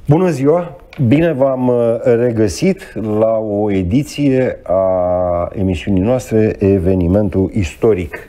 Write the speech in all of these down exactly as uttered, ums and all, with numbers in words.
Bună ziua! Bine v-am regăsit la o ediție a emisiunii noastre Evenimentul Istoric.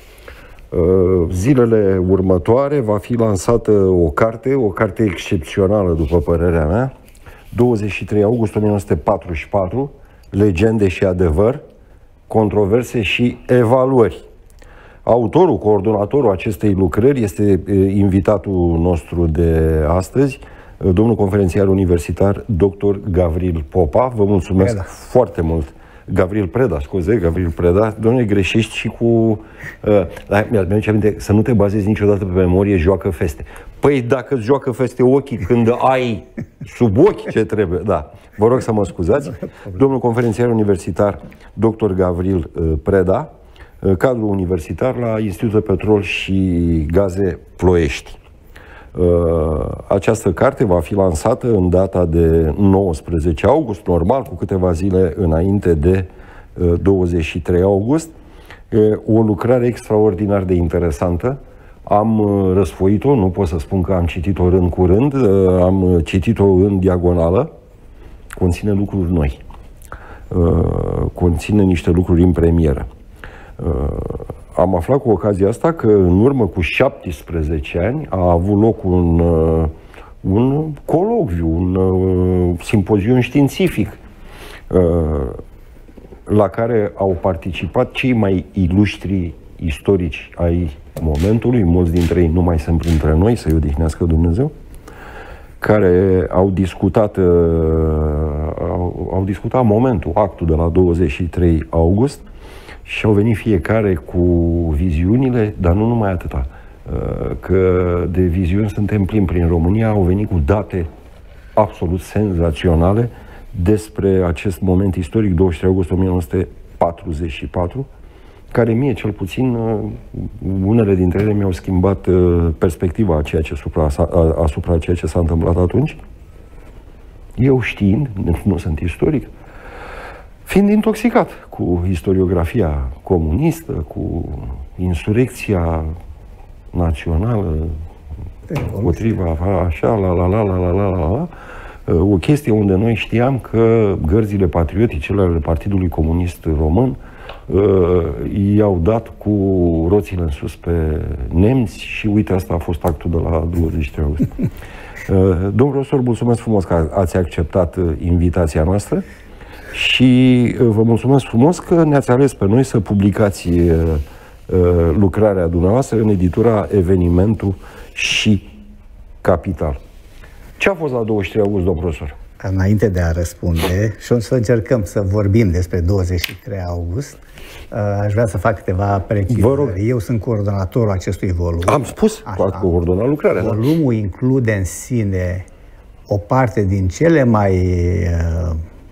Zilele următoare va fi lansată o carte, o carte excepțională după părerea mea, douăzeci și trei august o mie nouă sute patruzeci și patru, Legende și adevăr, controverse și evaluări. Autorul, coordonatorul acestei lucrări este invitatul nostru de astăzi, domnul conferențiar universitar, doctor Gavril Popa. Vă mulțumesc Preda. foarte mult. Gavril Preda, scuze, Gavril Preda. Dom'le, greșești și cu... Uh, mi-aduce aminte, să nu te bazezi niciodată pe memorie, joacă feste. Păi dacă îți joacă feste ochii când ai sub ochi ce trebuie, da. Vă rog să mă scuzați. Domnul conferențiar universitar, doctor Gavril uh, Preda, uh, cadru universitar la Institutul de Petrol și Gaze Ploiești. Această carte va fi lansată în data de nouăsprezece august, normal, cu câteva zile înainte de douăzeci și trei august. O lucrare extraordinar de interesantă. Am răsfoit-o, nu pot să spun că am citit-o rând cu rând, am citit-o în diagonală. Conține lucruri noi. Conține niște lucruri în premieră. Am aflat cu ocazia asta că în urmă cu șaptesprezece ani a avut loc un, un colocviu, un simpozion științific la care au participat cei mai ilustri istorici ai momentului, mulți dintre ei nu mai sunt printre noi, să-i odihnească Dumnezeu, care au discutat, au, au discutat momentul, actul de la douăzeci și trei august, și au venit fiecare cu viziunile, dar nu numai atâta, că de viziuni suntem plini prin România, au venit cu date absolut senzaționale despre acest moment istoric, douăzeci și trei august o mie nouă sute patruzeci și patru, care mie, cel puțin, unele dintre ele mi-au schimbat perspectiva a ceea ce supra, asupra ceea ce s-a întâmplat atunci. Eu știind, nu sunt istoric, fiind intoxicat cu istoriografia comunistă, cu insurecția națională, potriva, așa, la la la la la la la la, o chestie unde noi știam că gărzile patriotice ale Partidului Comunist Român i-au dat cu roțile în sus pe nemți și uite, asta a fost actul de la douăzeci și trei august. Domnul profesor, mulțumesc frumos că ați acceptat invitația noastră. Și vă mulțumesc frumos că ne-ați ales pe noi să publicați uh, lucrarea dumneavoastră în editura Evenimentul și Capital. Ce a fost la douăzeci și trei august, domn profesor? Înainte de a răspunde, și o să încercăm să vorbim despre douăzeci și trei august, uh, aș vrea să fac câteva precizări. Eu sunt coordonatorul acestui volum. Am spus, Așa, coordonat lucrarea. Volumul da? include în sine o parte din cele mai uh,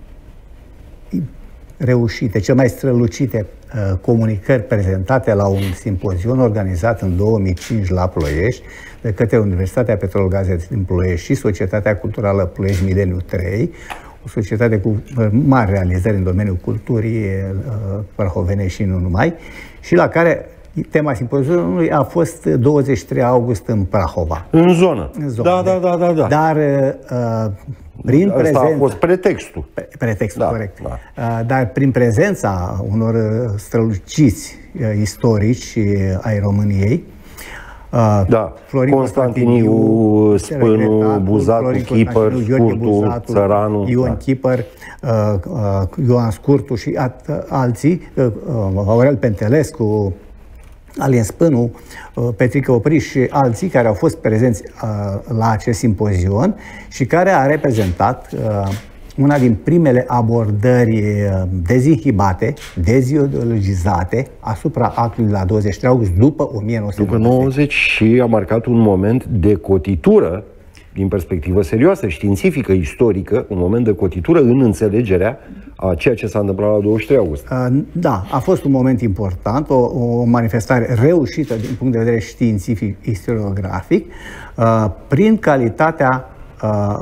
reușite, cele mai strălucite uh, comunicări prezentate la un simpozion organizat în două mii cinci la Ploiești de către Universitatea Petrol Gaze din Ploiești și Societatea Culturală Ploiești Mileniu trei, o societate cu mari realizări în domeniul culturii uh, prahovene și nu numai, și la care tema simpozionului a fost douăzeci și trei august în Prahova. În zonă. În zonă. Da, da, da, da, da. Dar uh, prin Asta prezența... a fost pretextul. Pretextul, da, corect. Da. Uh, dar prin prezența unor străluciți uh, istorici uh, ai României, uh, da. Florin Constantiniu, Spânu, Buzatu, Chipăr, Scurtu, Țăranu, Ion da. Chipăr, uh, uh, Ioan Scurtu și at, alții, uh, Aurel Pentelescu, Alin Spânu, Petrică Opriș și alții care au fost prezenți uh, la acest simpozion și care a reprezentat uh, una din primele abordări uh, dezinhibate, dezideologizate asupra actului de la douăzeci și trei august după o mie nouă sute nouăzeci. După nouăzeci și a marcat un moment de cotitură din perspectivă serioasă, științifică, istorică, un moment de cotitură în înțelegerea a ceea ce s-a întâmplat la douăzeci și trei august. Da, a fost un moment important, o, o manifestare reușită din punct de vedere științific, istoriografic, prin calitatea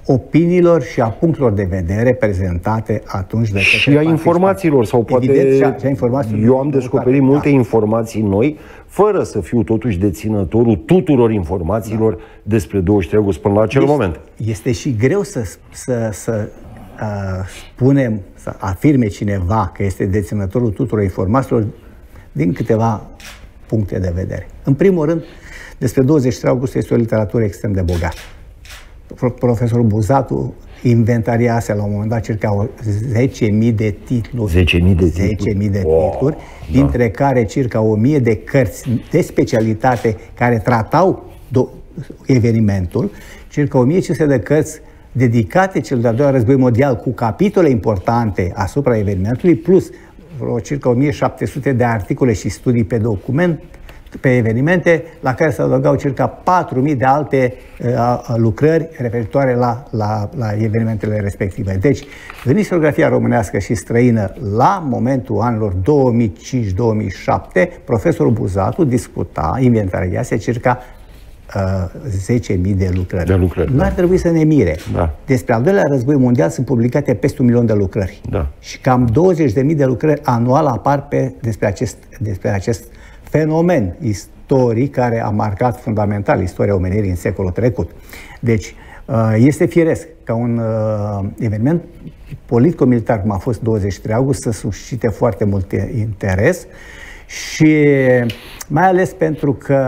opiniilor și a punctelor de vedere prezentate atunci de și a informațiilor sau poate evident, și a, și a informațiilor eu am descoperit multe da. informații noi fără să fiu totuși deținătorul tuturor informațiilor da. despre douăzeci și trei august până la acel deci, moment. Este și greu să, să, să uh, spunem, să afirme cineva că este deținătorul tuturor informațiilor din câteva puncte de vedere. În primul rând, despre douăzeci și trei august este o literatură extrem de bogată. Profesorul Buzatu inventariase la un moment dat circa zece mii de titluri, zece mii de titluri, zece mii de wow, titluri dintre da. care circa o mie de cărți de specialitate care tratau evenimentul, circa o mie cinci sute de cărți dedicate cel de-al doilea război mondial cu capitole importante asupra evenimentului, plus vreo circa o mie șapte sute de articole și studii pe document, pe evenimente, la care se adăugau circa patru mii de alte uh, lucrări referitoare la, la, la evenimentele respective. Deci, în istoriografia românească și străină, la momentul anilor două mii cinci două mii șapte, profesorul Buzatu discuta, inventariase circa uh, zece mii de lucrări. De lucrări Nu ar da. trebui să ne mire. Da. Despre al doilea război mondial sunt publicate peste un milion de lucrări. Da. Și cam douăzeci de mii de lucrări anual apar pe, despre acest, despre acest fenomen istoric care a marcat fundamental istoria omenirii în secolul trecut. Deci, este firesc ca un eveniment politico-militar, cum a fost douăzeci și trei august, să suscite foarte mult interes și mai ales pentru că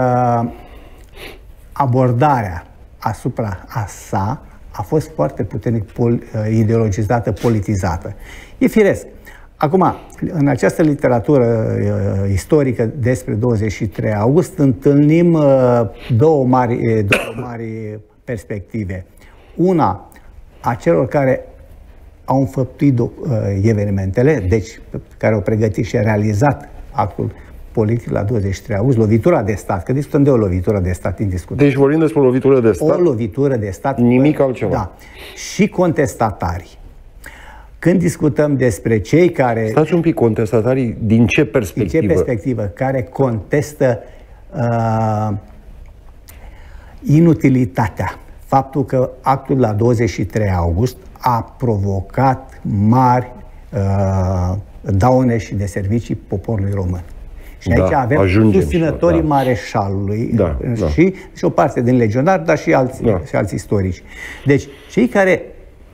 abordarea asupra a sa a fost foarte puternic pol ideologizată, politizată. E firesc. Acum, în această literatură uh, istorică despre douăzeci și trei august întâlnim uh, două, mari, două mari perspective. Una a celor care au înfăptuit uh, evenimentele, deci care au pregătit și realizat actul politic la douăzeci și trei august, lovitura de stat, că discutăm de o lovitură de stat indiscutabil. Deci vorbim despre o lovitură de stat? O lovitură de stat. Nimic altceva. Da. Și contestatarii. Când discutăm despre cei care... Stați un pic, contestatarii, din ce perspectivă? Din ce perspectivă? Care contestă uh, inutilitatea. Faptul că actul la douăzeci și trei august a provocat mari uh, daune și de servicii poporului român. Și aici da, avem susținătorii da. Mareșalului da, da. Și, și o parte din legionari, dar și alți, da. și alți istorici. Deci, cei care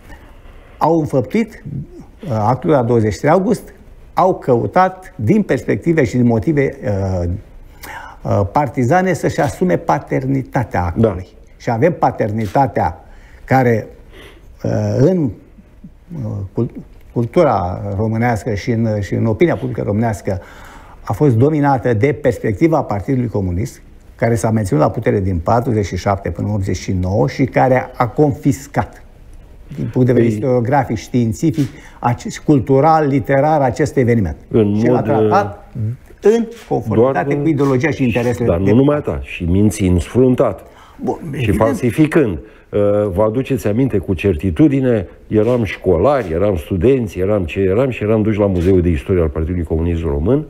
au înfăptuit uh, actul la douăzeci și trei august, au căutat, din perspective și din motive uh, uh, partizane, să-și asume paternitatea actului. Da. Și avem paternitatea care uh, în uh, cultura românească și în, și în opinia publică românească a fost dominată de perspectiva Partidului Comunist, care s-a menținut la putere din patruzeci și șapte până în optzeci și nouă și care a confiscat din punct de vedere istoriografic, științific, cultural, literar, acest eveniment. În și mod, l-a tratat în conformitate doar, cu ideologia și interesele. Dar nu numai atât, și mințind, sfruntat. Bun, și evident. falsificând. Vă aduceți aminte cu certitudine, eram școlari, eram studenți, eram ce eram și eram duși la Muzeul de Istorie al Partidului Comunist Român,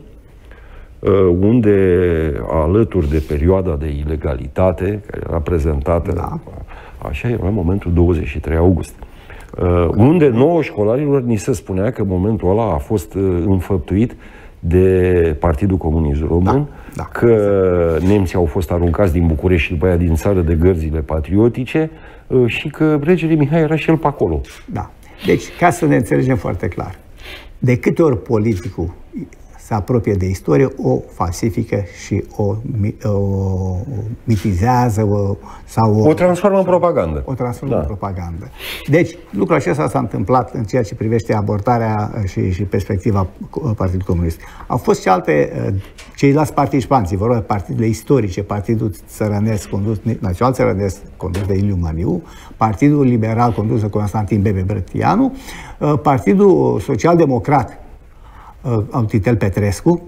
unde, alături de perioada de ilegalitate, care era prezentată, da. așa era momentul douăzeci și trei august, unde nouă școlarilor ni se spunea că momentul ăla a fost înfăptuit de Partidul Comunist Român, da, da. Că nemții au fost aruncați din București și după aia din țară de gărzile patriotice și că regele Mihai era și el pe acolo. Da. Deci, ca să ne înțelegem foarte clar, de câte ori politicul se apropie de istorie, o falsifică și o, o, o mitizează o, sau o, o transformă în propagandă. O transformă da. în propagandă. Deci, lucrul acesta s-a întâmplat în ceea ce privește abordarea și, și perspectiva Partidului Comunist. Au fost și alte, ceilalți participanți, vor rog, partidele istorice, Partidul Țărănesc, condus, Național Țărănesc, condus de Iliu Maniu, Partidul Liberal, condus de Constantin Bebe Brătianu, Partidul Social-Democrat, al Titel Petrescu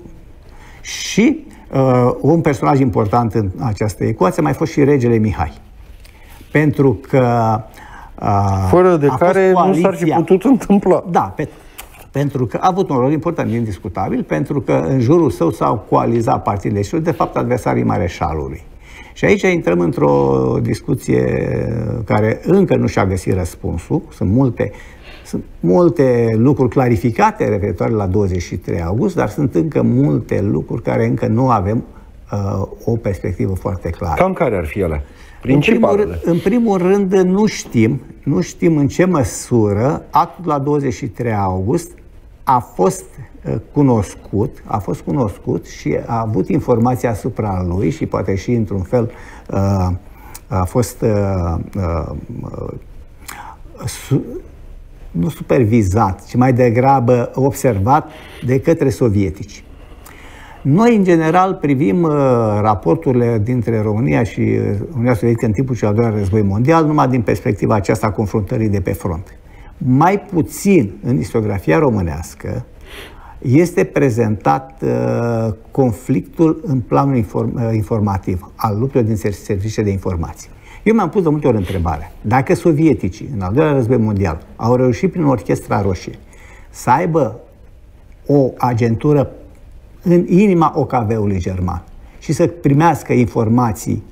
și uh, un personaj important în această ecuație mai fost și regele Mihai. Pentru că uh, fără de care nu s-ar fi putut întâmpla. Da, pe, pentru că a avut un rol important, indiscutabil, pentru că în jurul său s-au coalizat partidele și de fapt adversarii Mareșalului. Și aici intrăm într-o discuție care încă nu și-a găsit răspunsul. Sunt multe, sunt multe lucruri clarificate referitoare la douăzeci și trei august, dar sunt încă multe lucruri care încă nu avem uh, o perspectivă foarte clară. Cam care ar fi ele? În primul, rând, în primul rând, nu știm, nu știm în ce măsură actul la douăzeci și trei august a fost uh, cunoscut, a fost cunoscut și a avut informații asupra lui și poate și într-un fel uh, a fost uh, uh, uh, su, nu supervizat, ci mai degrabă observat de către sovietici. Noi, în general, privim uh, raporturile dintre România și Uniunea Sovietică în timpul cel al doilea război mondial numai din perspectiva aceasta a confruntării de pe front. Mai puțin în istoriografia românească este prezentat uh, conflictul în planul inform, uh, informativ al luptelor din serviciile de informații. Eu mi-am pus de multe ori întrebarea, dacă sovieticii, în al doilea război mondial, au reușit prin Orchestra Roșie să aibă o agentură în inima O K V-ului german și să primească informații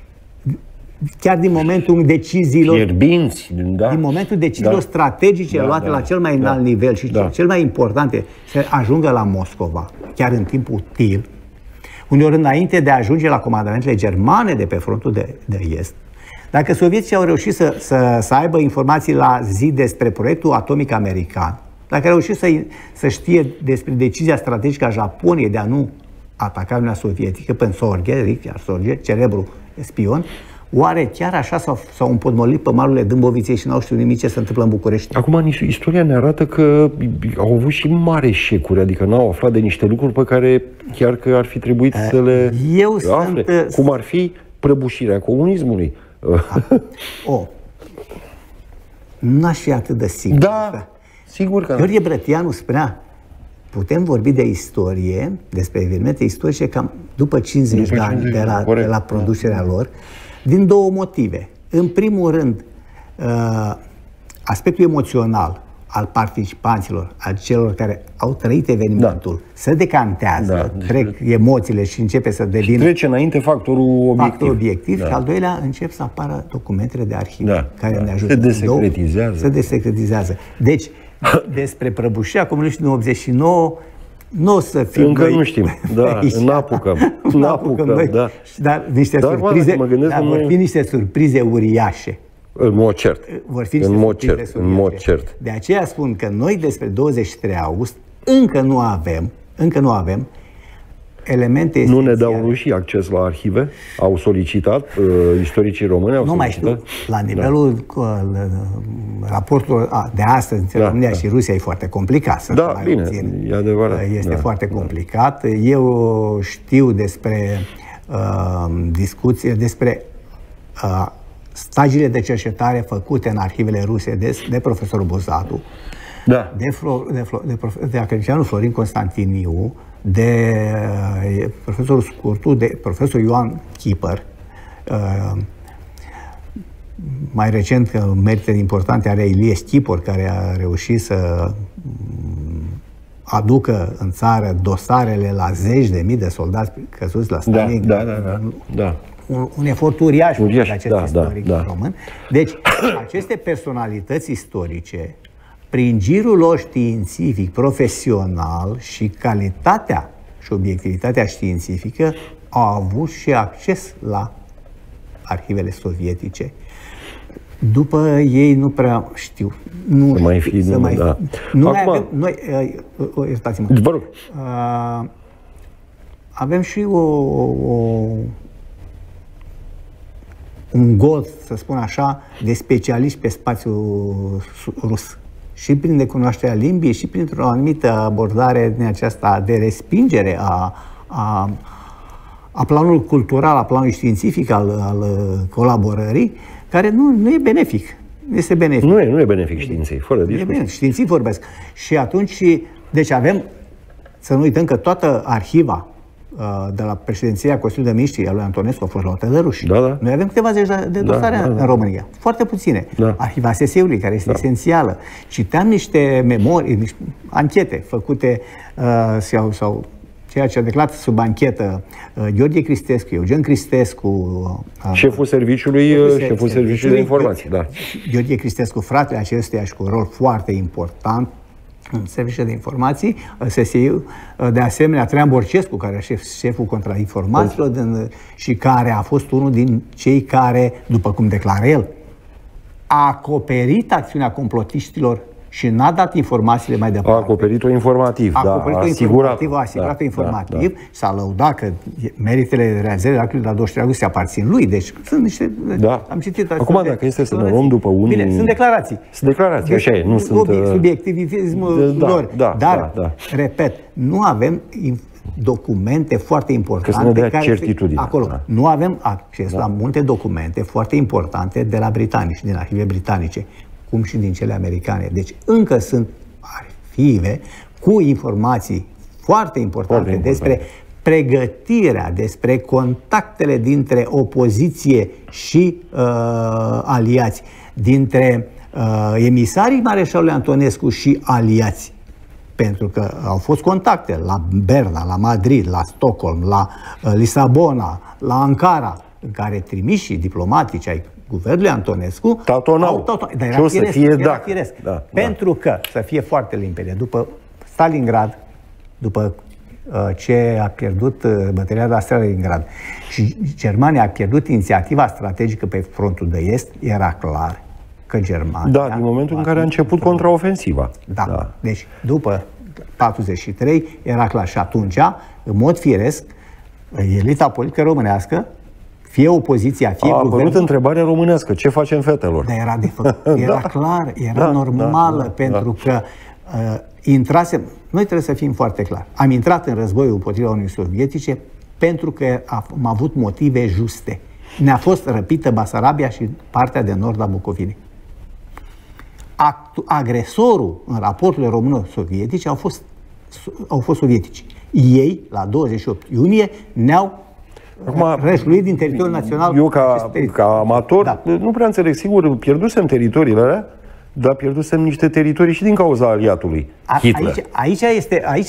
chiar din momentul deciziilor, Fierbinți, da? din momentul deciziilor da. strategice da, luate da, la cel mai înalt da, nivel și da. cel mai importante, să ajungă la Moscova, chiar în timpul util, uneori înainte de a ajunge la comandamentele germane de pe frontul de, de est. Dacă sovieticii au reușit să, să, să aibă informații la zi despre proiectul atomic american, dacă au reușit să, să știe despre decizia strategică a Japoniei de a nu ataca Uniunea Sovietică, până Sorge, Richard Sorge, cerebru spion, oare chiar așa s-au împotmolit pe malurile Dâmboviței și n-au știut nimic ce se întâmplă în București? Acum, istoria ne arată că au avut și mari eșecuri, adică n-au aflat de niște lucruri pe care chiar că ar fi trebuit uh, să le eu afle. Sunt... Cum ar fi prăbușirea comunismului. O, n-aș fi atât de sigur. Da, sigur că... Gheorghe Brătianu spunea, putem vorbi de istorie, despre evenimente istorice, cam după cincizeci de ani de la, de la producerea lor, din două motive. În primul rând, aspectul emoțional al participanților, al celor care au trăit evenimentul, da. se decantează, da. trec emoțiile și începe să devină... Și trece înainte factorul obiectiv. Factorul obiectiv da. și al doilea încep să apară documentele de arhivă da. care da. ne ajută. Se desecretizează. Se desecretizează. Deci, despre prăbușirea comuniștilor din optzeci și nouă, nu o să fim Încă noi nu știm, da, n-apucăm, n-apucăm, noi, da. Dar niște dar, surprize, mă gândesc dar vor noi... fi niște surprize uriașe. În mod cert. Vor fi în mod cert, în mod cert. De aceea spun că noi despre douăzeci și trei august încă nu avem, încă nu avem elemente esențiale. Nu ne dau rușii acces la arhive? Au solicitat, uh, istoricii români au nu solicitat? Nu mai știu, la nivelul da. raportului de astăzi între da, România da. și Rusia e foarte complicat. Să da, mai bine, obțin. e adevărat. Este da, foarte da. complicat. Eu știu despre uh, discuție, despre uh, stagiile de cercetare făcute în arhivele ruse de, de profesorul Buzatu, da. de, Flo, de, Flo, de, prof, de academicianul Florin Constantiniu, de uh, profesorul Scurtu, de profesorul Ioan Chipăr. Uh, mai recent, că merite importante are Ilie Schipor, care a reușit să aducă în țară dosarele la zeci de mii de soldați căzuți la Stalin. Da, da, da, da. da. Un, un efort uriaș, uriaș de acest da, istoric da, da. român. Deci, aceste personalități istorice, prin girul lor științific, profesional și calitatea și obiectivitatea științifică, au avut și acces la arhivele sovietice. După ei nu prea știu. Nu să mai fi, să nu, mai da. Nu Acum... mai avem, noi, uh, iertați-mă. Vă rog. Uh, avem și o, o un gol, să spun așa, de specialiști pe spațiul rus. Și prin necunoașterea limbii și printr-o anumită abordare din aceasta de respingere a, a, a planului cultural, a planului științific al, al colaborării, care nu, nu e benefic. Nu este benefic. Nu e, nu e benefic științei, fără discuție. Științii vorbesc. Și atunci, deci avem, să nu uităm că toată arhiva de la președinția Consiliului de Miniștri al lui Antonescu a fost luată de ruși. Da, da. Noi avem câteva zeci de dosare da, da, da. în România. Foarte puține. Da. Arhiva S S E-ului, care este da. esențială. Citeam niște memorii, niște anchete făcute uh, sau, sau ceea ce a declarat sub anchetă uh, Gheorghe Cristescu, Eugen Cristescu, uh, șeful serviciului, șeful, șeful serviciului de informații, da. Gheorghe Cristescu, fratele acestuia și cu un rol foarte important în serviciul de informații, S S I, de asemenea Traian Borcescu, care e șef, șeful contrainformațiilor din, și care a fost unul din cei care, după cum declară el, a acoperit acțiunea complotiștilor și n-a dat informațiile mai departe. A acoperit-o informativ, a da, acoperit-o a informativ, a asigurat da, informativ, da, da. S-a lăudat că meritele realizării la de la douăzeci și trei august se aparțin lui, deci sunt niște... Da. Am citit... Acum, dacă este să ne luăm după unii... Bine, sunt declarații. Sunt declarații, așa e, nu sunt... Subiectivismul da, lor, da, dar, da, da. repet, nu avem documente foarte importante că să ne dea certitudine. Acolo. Da. Nu avem acces da. la multe documente foarte importante de la britanici, din arhive britanice, cum și din cele americane. Deci încă sunt arhive cu informații foarte importante foarte despre important. pregătirea, despre contactele dintre opoziție și uh, aliați, dintre uh, emisarii Mareșalului Antonescu și aliați. Pentru că au fost contacte la Berna, la Madrid, la Stockholm, la uh, Lisabona, la Ankara, în care trimișii diplomatici ai guvernului Antonescu tatonau. Dar era firesc, să fie era dacă. firesc. Da, Pentru da. că, să fie foarte limpede, după Stalingrad, după uh, ce a pierdut uh, bătălia de la Stalingrad și Germania a pierdut inițiativa strategică pe frontul de est, era clar că Germania... Da, din momentul în care a început contraofensiva. Da. da. Deci, după patruzeci și trei, era clar. Și atunci, în mod firesc, elita politică românească, fie opoziția, fie a apărut guvernul... întrebarea românească. Ce facem fetelor? Dar era, de făcut, era da. clar, era da, normală, da, da, pentru da. că uh, intrasem... Noi trebuie să fim foarte clari. Am intrat în războiul împotriva Uniunii Sovietice pentru că am avut motive juste. Ne-a fost răpită Basarabia și partea de nord a Bucovinei. Actu- agresorul în raporturile româno-sovietice au fost, au fost sovietici. Ei, la douăzeci și opt iunie, ne-au răsluit din teritoriul național. Eu, ca, ca amator, da. nu prea înțeleg. Sigur, pierdusem teritoriile alea, dar pierdusem niște teritorii și din cauza aliatului Hitler. Aici, aici este... Aici,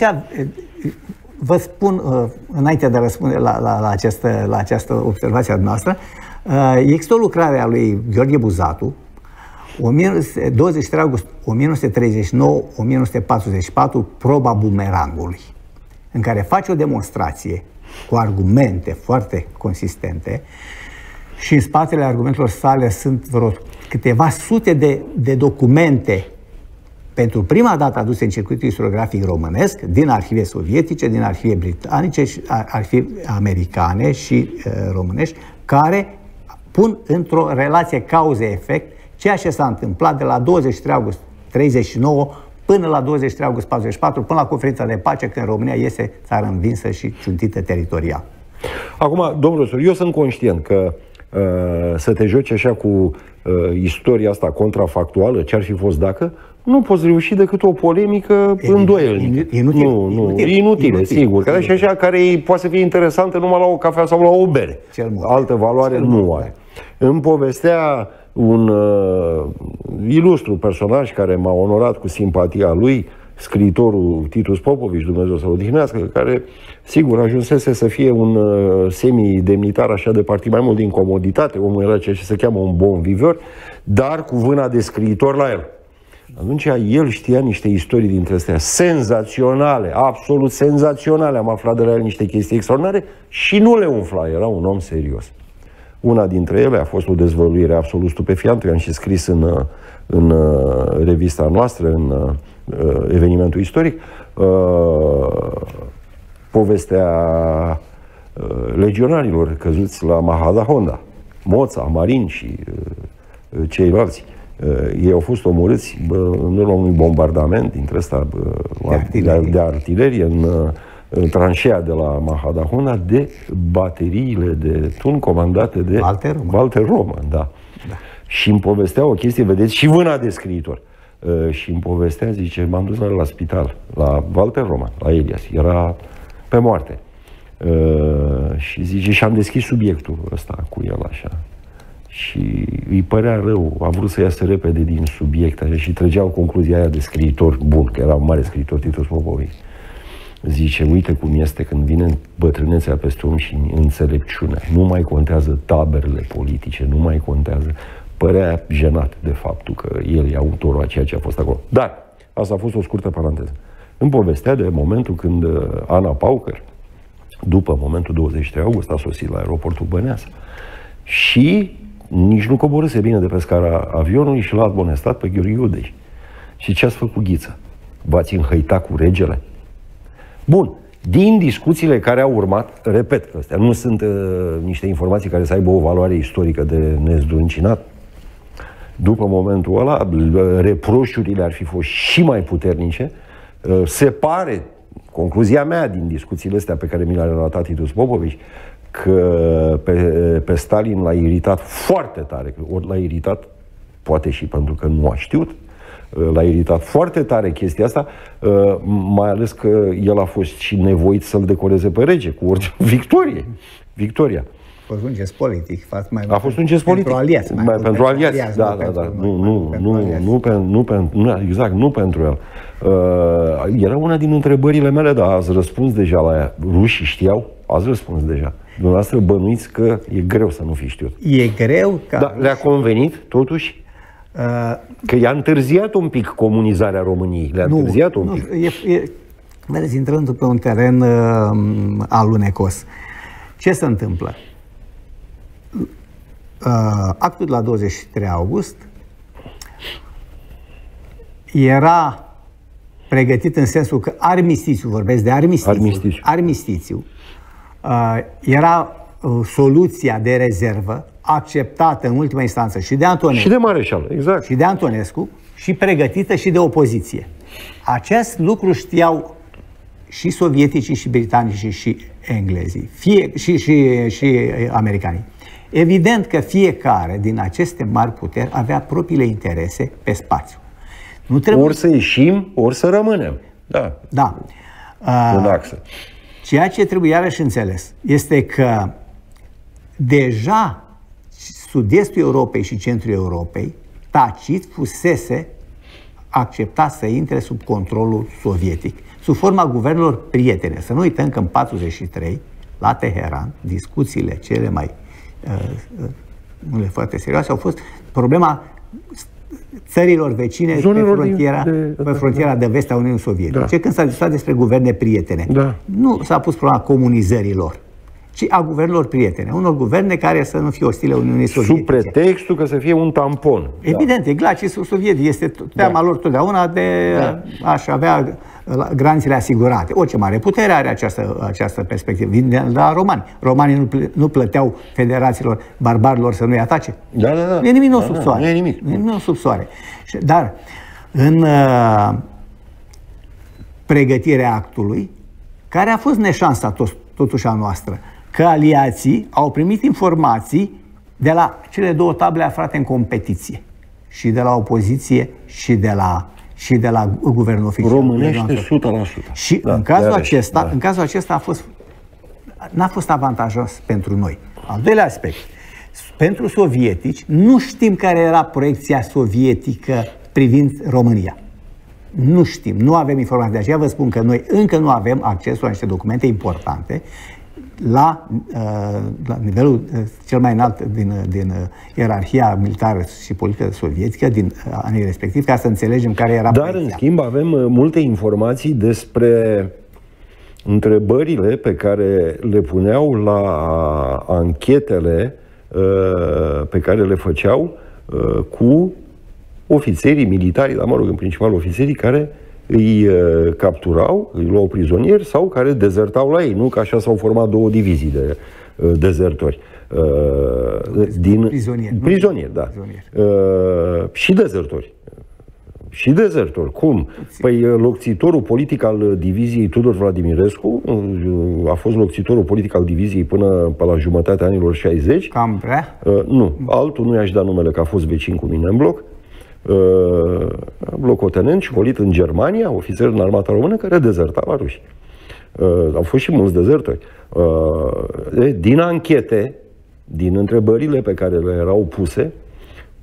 vă spun, înainte de a răspunde la, la, la, această, la această observație a noastră, există o lucrare a lui Gheorghe Buzatu, douăzeci și trei august o mie nouă sute treizeci și nouă - o mie nouă sute patruzeci și patru, proba bumerangului, în care face o demonstrație cu argumente foarte consistente și în spatele argumentelor sale sunt vreo câteva sute de, de documente pentru prima dată aduse în circuitul istoriografic românesc, din arhive sovietice, din arhive britanice, arhive americane și uh, românești, care pun într-o relație cauze-efect ceea ce s-a întâmplat de la douăzeci și trei august treizeci și nouă până la douăzeci și trei august patruzeci și patru, până la conferința de pace, când România iese țară învinsă și ciuntită teritorial. Acum, domnul profesor, eu sunt conștient că uh, să te joci așa cu uh, istoria asta contrafactuală, ce ar fi fost dacă, nu poți reuși decât o polemică îndoielnică. Inutil, nu, nu, inutil, inutile, inutil, sigur. Care și așa, care poate să fie interesantă numai la o cafea sau la o bere. Altă valoare Cel nu mult. are. Îmi povestea un uh, ilustru personaj care m-a onorat cu simpatia lui, scriitorul Titus Popovici, Dumnezeu să-l odihnească, care, sigur, ajunsese să fie un uh, semi-demnitar așa de partid, mai mult din comoditate. Omul era ceea ce se cheamă un bon viveur, dar cu vâna de scriitor la el. Atunci el știa niște istorii dintre astea senzaționale, absolut senzaționale. Am aflat de la el niște chestii extraordinare și nu le umfla, era un om serios. Una dintre ele a fost o dezvăluire absolut stupefiantă. Eu am și scris în, în revista noastră, în uh, evenimentul istoric, uh, povestea uh, legionarilor căzuți la Mahada Honda, Moța, Marin și uh, ceilalți. Uh, ei au fost omorâți uh, în urma unui bombardament dintre ăsta uh, de, artilerie. De, de artilerie în uh, în tranșea de la Mahada Honda de bateriile de tun comandate de Walter Roman. Walter Roman, da. Da. Și îmi povestea o chestie, vedeți, și vâna de scriitor. Uh, și îmi povestea, zice, m-am dus la, la spital, la Walter Roman, la Elias, era pe moarte. Uh, și zice, și am deschis subiectul ăsta cu el așa. Și îi părea rău, a vrut să iasă repede din subiect așa, și trăgeau concluzia aia de scriitor bun, că era un mare scriitor, Titus Popovici. Zice, uite cum este când vine bătrânețea peste om și înțelepciunea. Nu mai contează taberele politice, nu mai contează. Părea jenat de faptul că el e autorul a ceea ce a fost acolo. Dar asta a fost o scurtă paranteză. Îmi povestea de momentul când Ana Pauker, după momentul douăzeci și trei august, a sosit la aeroportul Băneasa și nici nu coborâse bine de pe scara avionului și l-a admonestat pe Gheorghe Udăi. Și ce ați făcut, Ghiță? V-ați înhăitat cu regele? Bun, din discuțiile care au urmat, repet, astea nu sunt uh, niște informații care să aibă o valoare istorică de nezdruncinat. După momentul ăla, reproșurile ar fi fost și mai puternice. Uh, se pare, concluzia mea din discuțiile astea pe care mi le-a relatat Titus Popovici, că pe, pe Stalin l-a iritat foarte tare, ori l-a iritat, poate și pentru că nu a știut, l-a iritat foarte tare chestia asta, mai ales că el a fost și nevoit să-l decoreze pe rege cu orice victorie. Victoria. A fost un gest politic. Mai a fost un gest politic. Pentru aliați. Mai, pentru, pentru aliați, aliați, da, da, da. Nu, nu, nu, nu, pe, nu, pe, nu, exact, nu pentru el. Uh, era una din întrebările mele, dar ați răspuns deja la ea. Rușii știau? Ați răspuns deja. Dumneavoastră bănuiți că e greu să nu fi știut. E greu ca... Da, le-a convenit, totuși? Uh, că i-a întârziat un pic comunizarea României. Le-a întârziat un pic. E, e, vedeți, intrând pe un teren uh, alunecos. Ce se întâmplă? Uh, actul de la douăzeci și trei august era pregătit în sensul că armistițiu, vorbesc de armistițiu, armistițiu. armistițiu uh, era uh, soluția de rezervă acceptată în ultima instanță și de Antonescu. Și de Mareșal, exact. Și de Antonescu și pregătită și de opoziție. Acest lucru știau și sovieticii, și britanicii, și englezii, fie, și, și, și americanii. Evident că fiecare din aceste mari puteri avea propriile interese pe spațiu. Nu trebuie... Ori să ieșim, ori să rămânem. Da. Da. În axă. Ceea ce trebuie iarăși înțeles este că deja sud-estul Europei și centrul Europei tacit fusese acceptat să intre sub controlul sovietic, sub forma guvernelor prietene. Să nu uităm că în patruzeci și trei, la Teheran, discuțiile cele mai uh, uh, foarte serioase au fost problema țărilor vecine pe frontiera, de, de, pe frontiera de vest a Uniunii Sovietice. Da. Când s-a discutat despre guverne prietene, da. Nu s-a pus problema comunizărilor, ci a guvernelor prietene. Unor guverne care să nu fie ostile Uniunii Sovietice. Sub pretextul că să fie un tampon. Evident, da. E clar, sovietic este teama da. lor totdeauna de da. a avea granițele asigurate. Orice mare putere are această, această perspectivă. Vin de la romani. Romanii nu, plă, nu plăteau federațiilor barbarilor să nu-i atace. Da, da, da. Nu e nimic nou da, sub da, soare. Nu e nimic. Nu e nimic sub soare. Dar în uh, pregătirea actului, care a fost neșansa tot, totuși a noastră, că aliații au primit informații de la cele două table aflate în competiție. Și de la opoziție și de la și de la guvernul oficial. Românește o sută la sută. Și da, în cazul acesta, da. în cazul acesta a fost n-a fost avantajos pentru noi. Al doilea aspect. Pentru sovietici, nu știm care era proiecția sovietică privind România. Nu știm, nu avem informații. De aceea vă spun că noi încă nu avem accesul la niște documente importante la, la nivelul cel mai înalt din, din ierarhia militară și politică sovietică din anii respectivi, ca să înțelegem care era Dar, proiecția. În schimb, avem multe informații despre întrebările pe care le puneau la anchetele pe care le făceau cu ofițerii militari, dar mă rog, în principal ofițerii care îi uh, capturau, îi luau prizonieri sau care dezertau la ei. Nu că așa s-au format două divizii de uh, dezertori. Uh, din prizonieri. Prizonieri, da. Prizonieri. Uh, și dezertori. Și dezertori. Cum? Păi locțitorul politic al diviziei Tudor Vladimirescu uh, a fost locțitorul politic al diviziei până pe la jumătatea anilor șaizeci. Cam vrea? Uh, nu. Altul nu i-aș da numele, că a fost vecin cu mine în bloc. Uh, locotenent școlit în Germania, ofițer în armata română, care dezerta la ruși. Uh, au fost și mulți dezertori. Uh, din anchete, din întrebările pe care le erau puse,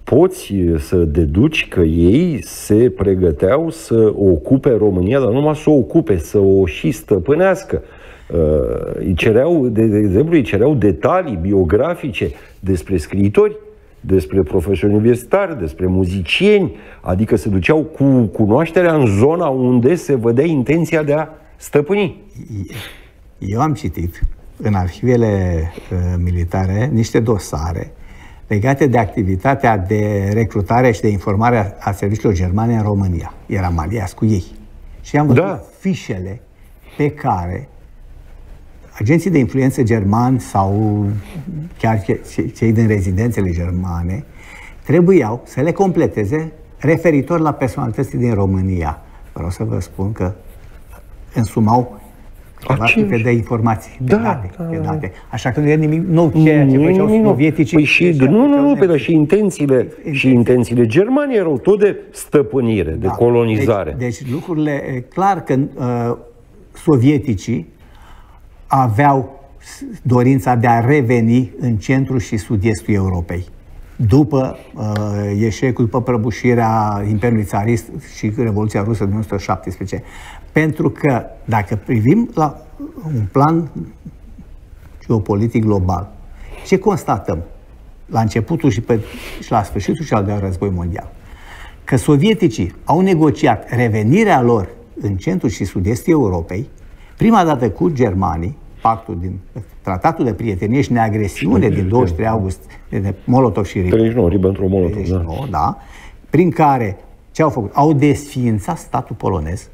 poți să deduci că ei se pregăteau să ocupe România, dar numai să o ocupe, să o și stăpânească. Îi cereau, de, de exemplu, îi cereau detalii biografice despre scriitori, despre profesori universitari, despre muzicieni, adică se duceau cu cunoașterea în zona unde se vedea intenția de a stăpâni. Eu am citit în arhivele uh, militare niște dosare legate de activitatea de recrutare și de informare a serviciilor germane în România. Eram aliați cu ei. Și am văzut da. fișele pe care agenții de influență germani sau chiar cei din rezidențele germane trebuiau să le completeze referitor la personalități din România. Vreau să vă spun că însumau ceva de informații, da, de date, da, de date. Așa că nu e nimic nou ceea ce nu, făceau sovieticii. Păi și, nu, nu, nu, nu, și intențiile, și intențiile Germanii erau tot de stăpânire, da. de colonizare. Deci, deci lucrurile, clar că uh, sovieticii aveau dorința de a reveni în centrul și sud-estul Europei. După uh, eșecul, după prăbușirea Imperiului Țarist și Revoluția Rusă din o mie nouă sute șaptesprezece. Pentru că, dacă privim la un plan geopolitic global, ce constatăm la începutul și, pe, și la sfârșitul cel de-al război mondial? Că sovieticii au negociat revenirea lor în centrul și sud-estul Europei, prima dată cu germanii, pactul din tratatul de prietenie și neagresiune din douăzeci și trei august de Molotov și Ribbentrop. treizeci și nouă, Ribbentrop-Molotov, treizeci și nouă, da. da. Prin care ce au făcut? Au desființat statul polonez,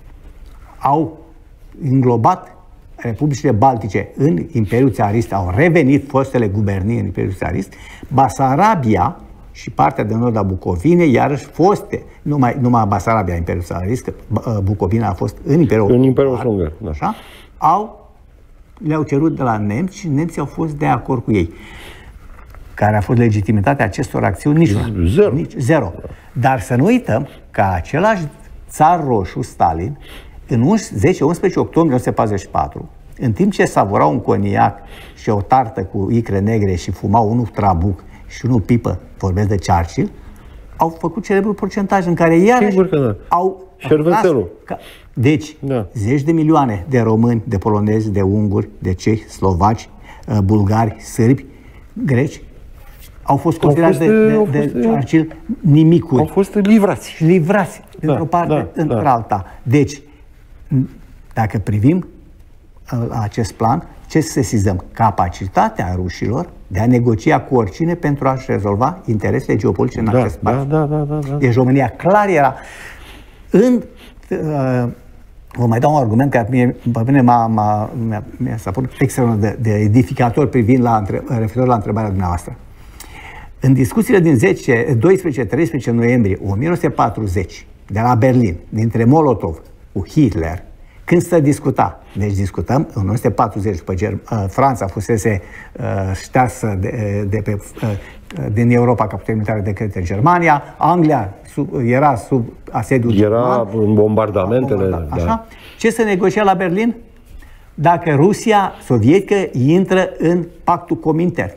au înglobat republicile baltice în Imperiul Țarist, au revenit fostele guvernii în Imperiul Țarist, Basarabia și partea de nord a Bucovinei, iarăși foste, numai, numai Basarabia, Imperiul Țarist, că Bucovina a fost în Imperiul În Imperiul Ungar, da. Așa, au le-au cerut de la nemți și nemții au fost de acord cu ei. Care a fost legitimitatea acestor acțiuni? Nici zero. Nici zero. Dar să nu uităm că același țar roșu, Stalin, în zece unsprezece octombrie o mie nouă sute patruzeci și patru, în timp ce savurau un coniac și o tartă cu icre negre și fumau unul trabuc și unul pipă, vorbesc de Churchill, au făcut celebrul procentaj în care iarăși da. au... Șervețelul. Deci, da. zeci de milioane de români, de polonezi, de unguri, de cehi, slovaci, bulgari, sârbi, greci, au fost considerați de, de, de, de Churchill nimicuri. Au fost livrați. Livrați dintr-o da, parte da, într-alta. Da. Deci, dacă privim acest plan, ce sesizăm? Capacitatea rușilor de a negocia cu oricine pentru a-și rezolva interesele geopolitice în da, acest spațiu. Da, da, da, da, da. Deci România clar era în... Uh, vă mai dau un argument care mie, pe mine m-a, m-a, m-a, s-a părut extraordinar de, de edificator privind la, referitor la întrebarea dumneavoastră. În discuțiile din zece, doisprezece treisprezece noiembrie o mie nouă sute patruzeci, de la Berlin, dintre Molotov cu Hitler, când se discuta, deci discutăm, în o mie nouă sute patruzeci, după ce uh, Franța fusese uh, ștearsă de, de pe, uh, din Europa ca putere militară de către Germania, Anglia sub, era sub asediul Era în bombardamentele. Bombarda, așa? Da. Ce se negocia la Berlin? Dacă Rusia sovietică intră în pactul Comintern.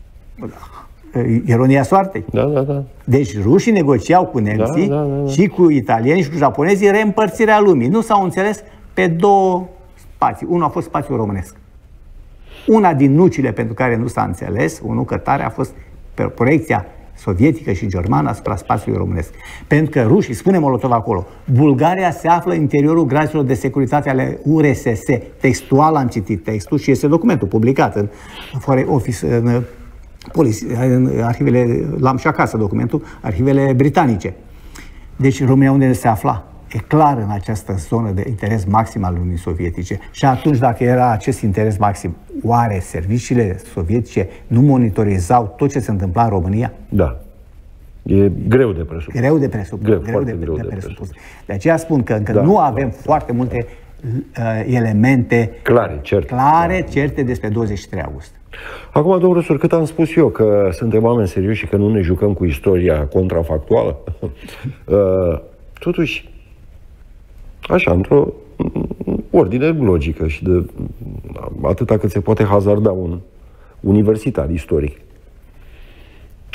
Ironia soartei. Da, da, da. Deci rușii negociau cu nemții, da, da, da, da. și cu italieni și cu japonezii reîmpărțirea lumii. Nu s-au înțeles pe două spații. Unul a fost spațiul românesc. Una din nucile pentru care nu s-a înțeles, unul cătare, a fost proiecția sovietică și germană asupra spațiului românesc. Pentru că rușii, spune Molotov acolo, Bulgaria se află în interiorul graților de securitate ale U R S S. Textual am citit textul și este documentul publicat în Foreign Office, în Policy, în arhivele, l-am și acasă documentul, arhivele britanice. Deci România unde se afla? E clar în această zonă de interes maxim al Uniunii Sovietice. Și atunci, dacă era acest interes maxim, oare serviciile sovietice nu monitorizau tot ce se întâmpla în România? Da. E greu de presupus. Greu de presupus. Greu, greu de, greu de, de presupus. presupus. De aceea spun că încă da, nu avem da, foarte da, multe uh, elemente clare, certe, clare, da. certe despre douăzeci și trei august. Acum, domnul Răsur, cât am spus eu că suntem oameni serioși și că nu ne jucăm cu istoria contrafactuală, uh, totuși, așa, într-o ordine logică și de atâta cât se poate hazarda un universitar istoric,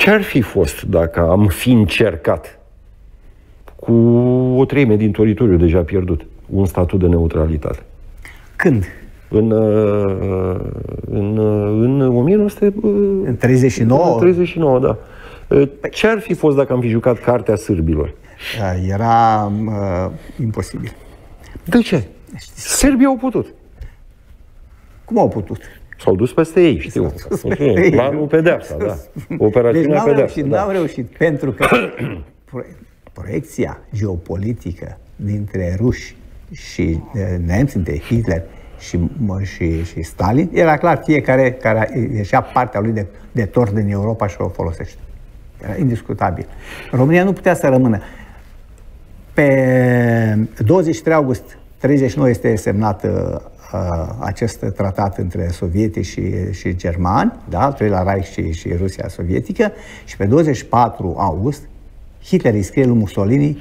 Ce-ar fi fost dacă am fi încercat cu o treime din teritoriul deja pierdut un statut de neutralitate? Când? În, în, în o mie nouă sute treizeci și nouă? treizeci și nouă, da. Ce ar fi fost dacă am fi jucat cartea sârbilor? Era uh, imposibil. De ce? Sârbii au putut. Cum au putut? S-au dus peste ei, știu. Planul pedeapsa, da. Operațiunea deci n-au pedeapsa. Reușit, da. n-au reușit, pentru că proiecția geopolitică dintre ruși și nemți, între Hitler și, și, și Stalin, era clar, fiecare care ieșea partea lui de, de tort din Europa și o folosește. Era indiscutabil. România nu putea să rămână. Pe douăzeci și trei august treizeci și nouă este semnat uh, acest tratat între sovietici și, și germani, da, al treilea Reich și, și Rusia sovietică, și pe douăzeci și patru august Hitler îi scrie lui Mussolini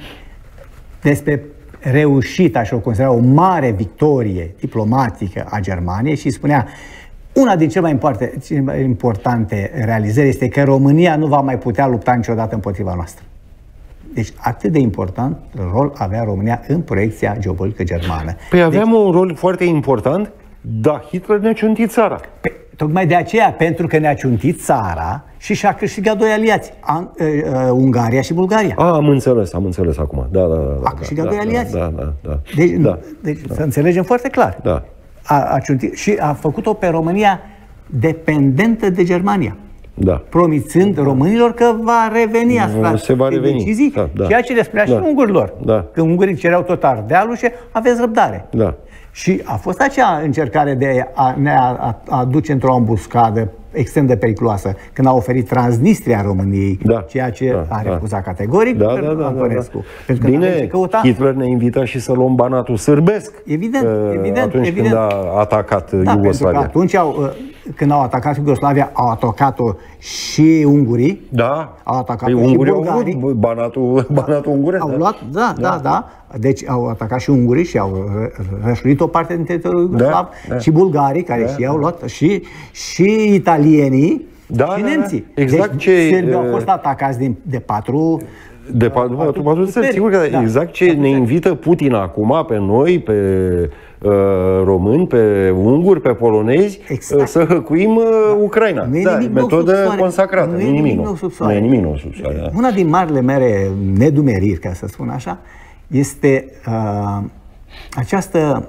despre reușita și o considera o mare victorie diplomatică a Germaniei și spunea: una din cele mai importante, cele mai importante realizări este că România nu va mai putea lupta niciodată împotriva noastră. Deci atât de important rol avea România în proiecția geopolitică germană. Păi aveam deci, un rol foarte important, dar Hitler ne-a ciuntit țara. Pe, tocmai de aceea, pentru că ne-a ciuntit țara și și-a câștigat doi aliați, An, uh, uh, Ungaria și Bulgaria. A, am înțeles, am înțeles acum. Da, da, da. A câștigat da, doi da, aliați. Da, da, da. Deci, da, deci da. să înțelegem foarte clar. Da. A, a ciuntit, și a făcut-o pe România dependentă de Germania. Da. Promițând românilor că va reveni asupra Se va reveni. decizii, Da, da. ceea ce le spunea Da. și ungurilor. Da. Că ungurii cereau tot Ardealul și aveți răbdare. Da. Și a fost acea încercare de a ne aduce într-o ambuscadă extrem de periculoasă, când a oferit Transnistria României, Da. ceea ce Da. a refuzat Da. categoric Da, da, da, da, Antonescu. da. Bine, Hitler ne invita și să luăm banatul sârbesc. Evident, uh, evident, atunci evident. când a atacat Da, pentru că Iugoslavia. atunci, au, când au atacat Iugoslavia, au atacat-o și ungurii. Da. Au atacat Păi și ungurii au bulgarii. vrut banatul, banatul unguresc. Au da? luat, da, da, da, da. Deci au atacat și ungurii și au rășuit o parte din teritoriul iugoslav, da. și bulgarii, care Da, și au luat, și, și italienii, Da, și da, da. nemții. Exact deci, ce- sârbii au fost atacați din, de patru... De patru, patru, patru țări, sigur că da. exact ce ne invită Putin acum pe noi, pe uh, români, pe unguri, pe polonezi, Exact. uh, să hăcuim uh, Ucraina. Nu e Da, nimic nou metodă sub soare. consacrată. Nu e nimic nou sub soare. Nu e nimic nou sub soare. Da. Una din marile mele nedumeriri, ca să spun așa, este uh, această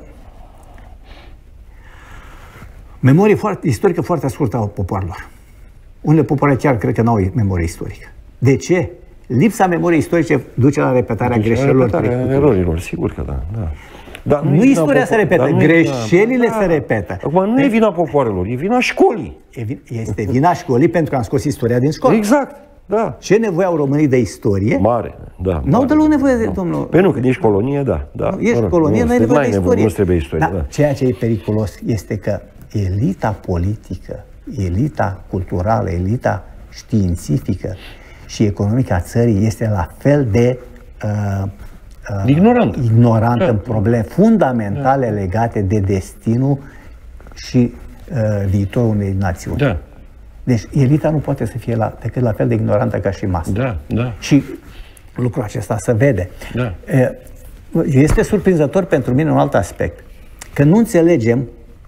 memorie foarte, istorică foarte scurtă a popoarelor. Unele popoare chiar cred că n-au memorie istorică. De ce? Lipsa memoriei istorice duce la repetarea Deci, greșelilor repetarea trecutului. erorilor, sigur că da. da. Dar Nu e vina istoria popor- se repetă, dar nu e greșelile vina- se repetă. Acum nu e vina popoarelor, e vina școlii. E vin- Este vina școlii pentru că am scos istoria din școală. Exact, da. Ce nevoie au românii de istorie? Mare, da. N-au mare. deloc nevoie de, domnul. Păi nu, când ești colonie, da. da. Nu, ești Mă rog, colonie, nu, nu ai nevoie de n-ai istorie. Nu-ți trebuie istorie, Da, da. ceea ce e periculos este că elita politică, elita culturală, elita științifică și economică a țării este la fel de uh, uh, Ignorant. ignorant Da. în probleme fundamentale legate de destinul și uh, viitorul unei națiuni. Da, Deci elita nu poate să fie la, decât la fel de ignorantă ca și masa. da, da. Și lucrul acesta se vede. Da. Este surprinzător pentru mine un alt aspect. Că nu înțelegem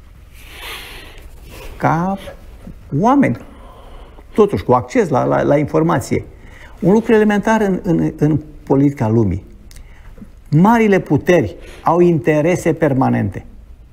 ca oameni, totuși cu acces la, la, la informație, un lucru elementar în, în, în politica lumii. Marile puteri au interese permanente.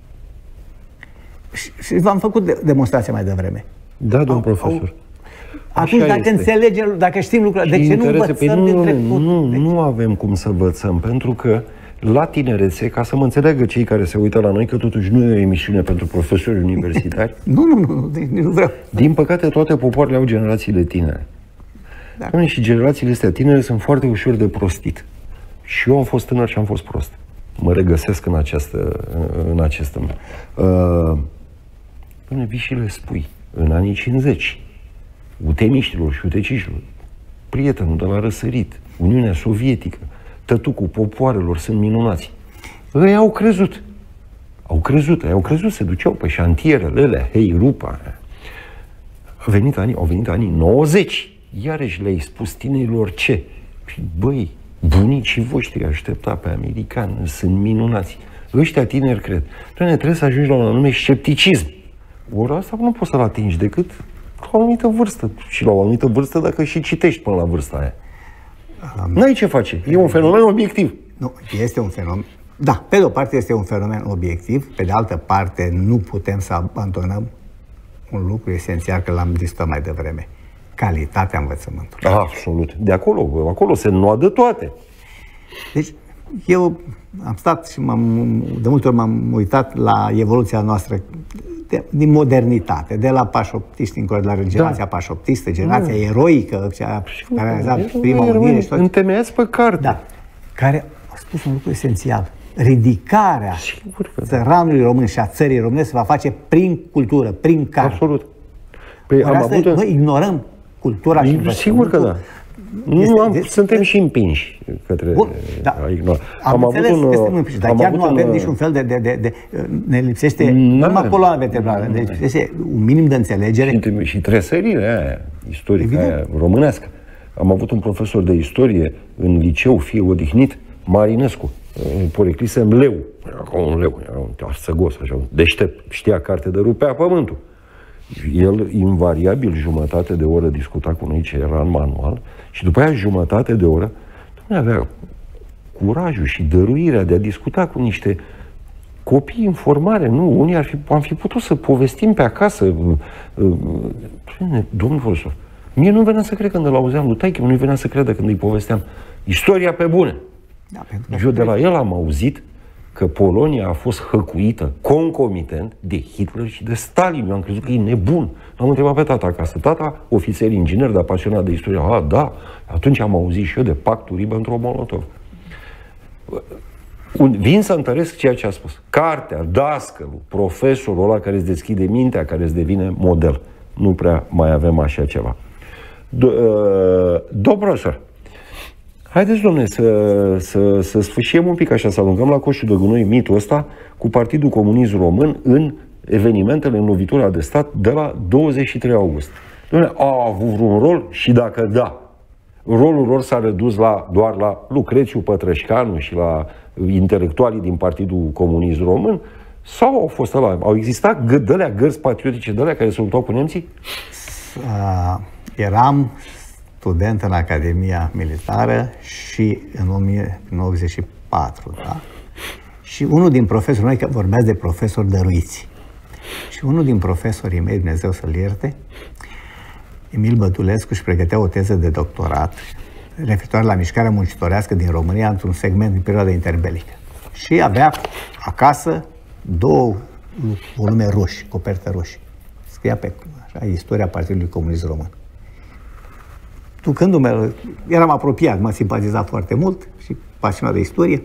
Și, și v-am făcut de, demonstrația mai devreme. Da, domn profesor. Atunci, dacă este. înțelegem, dacă știm lucrurile, de ce nu Interese- învățăm păi nu, din nu, trecut? nu, Deci- nu avem cum să învățăm, pentru că la tinerețe, ca să mă înțeleagă cei care se uită la noi, că totuși nu e o emisiune pentru profesori universitari, Nu, nu, nu, deci nu vreau. din păcate toate popoarele au generațiile tinere. Da. Doamne, și generațiile astea tinere sunt foarte ușor de prostit. Și eu am fost tânăr și am fost prost. Mă regăsesc în această... În acest uh, Doamne, vii și le spui. În anii cincizeci, uteniștilor și utecicilor, prietenul de la răsărit, Uniunea Sovietică, tătucul popoarelor sunt minunați. Ei au crezut. Au crezut, ei au crezut, se duceau pe șantierele alea, hei, rupa. A venit anii, au venit anii nouăzeci. iarăși le-ai spus tinerilor ce? Băi, bunicii voștri aștepta pe americani, sunt minunați. Ăștia tineri cred. Doamne, trebuie să ajungi la un anume scepticism. Ori asta nu poți să-l atingi decât la o anumită vârstă. Și la o anumită vârstă dacă și citești până la vârsta aia. Um, N-ai ce face. E un fenomen obiectiv. Nu, este un fenomen. Da, pe de o parte este un fenomen obiectiv, pe de altă parte nu putem să abandonăm un lucru esențial, că l-am discutat mai devreme. Calitatea învățământului. Absolut. De acolo, acolo se înnoadă toate. Deci, eu am stat și m-am, de multe ori m-am uitat la evoluția noastră de, din modernitate, de la pașoptiști încolo, de la generația da. pașoptistă, generația mm. eroică, cea care a realizat prima unire și tot. Întemeiați pe carte. Da. Care a spus un lucru esențial. Ridicarea țăranului român și a țării române se va face prin cultură, prin carte. Absolut. Păi am asta, avut... Noi ignorăm cultura și sigur că da. Nu am, de, suntem de, și împinși către bun, da. a ignora. Am, am înțeles avut un, că suntem împinși, dar chiar nu avem un, niciun fel de, de, de, de... Ne lipsește numai coloana vertebrală, ne lipsește un minim de înțelegere. Și, și tresările aia, istorică, aia, românească. Am avut un profesor de istorie în liceu, fie odihnit, Marinescu. Poreclisem leu. Era ca un leu, era un arsăgos, așa, un deștept. Știa carte de rupea pământul. El, invariabil, jumătate de oră discuta cu noi ce era în manual și după aia jumătate de oră nu avea curajul și dăruirea de a discuta cu niște copii în formare. Nu, unii ar fi, am fi putut să povestim pe acasă. Domnul profesor, mie nu venea să cred când îl auzeam lui taică, nu venea să credă când îi povesteam istoria pe bune. Da, eu de la el am auzit că Polonia a fost hăcuită concomitent de Hitler și de Stalin. Eu am crezut că e nebun. Am întrebat pe tata acasă. Tata, ofițer inginer, dar pasionat de istorie. A, da. Atunci am auzit și eu de pactul Ribbentrop-Molotov. Vin să întăresc ceea ce a spus. Cartea, dascălul, profesorul ăla care îți deschide mintea, care îți devine model. Nu prea mai avem așa ceva. Domnul profesor, haideți, dom'le, să, să, să sfârșim un pic așa, să aruncăm la coșul de gunoi mitul ăsta cu Partidul Comunist Român în evenimentele în lovitura de stat de la douăzeci și trei august. Dom'le, a avut vreun rol? Și dacă da, rolul lor s-a redus la, doar la Lucrețiu Pătrășcanu și la intelectualii din Partidul Comunist Român? Sau au fost ăla, au existat dălea gărzi patriotice, dălea care se luptau cu nemții? Uh, eram student în Academia Militară și în o mie nouă sute optzeci și patru, da? Și unul din profesorii noi, că vorbeați de profesori dăruiți, și unul din profesorii mei, Dumnezeu să-l ierte, Emil Bădulescu, își pregătea o teză de doctorat referitoare la mișcarea muncitorească din România într-un segment din perioada interbelică. Și avea acasă două volume roșii, coperte roșii. Scria pe așa, istoria Partidului Comunist Român. Ducându-mă, eram apropiat, mă simpatiza foarte mult și pasionat de istorie.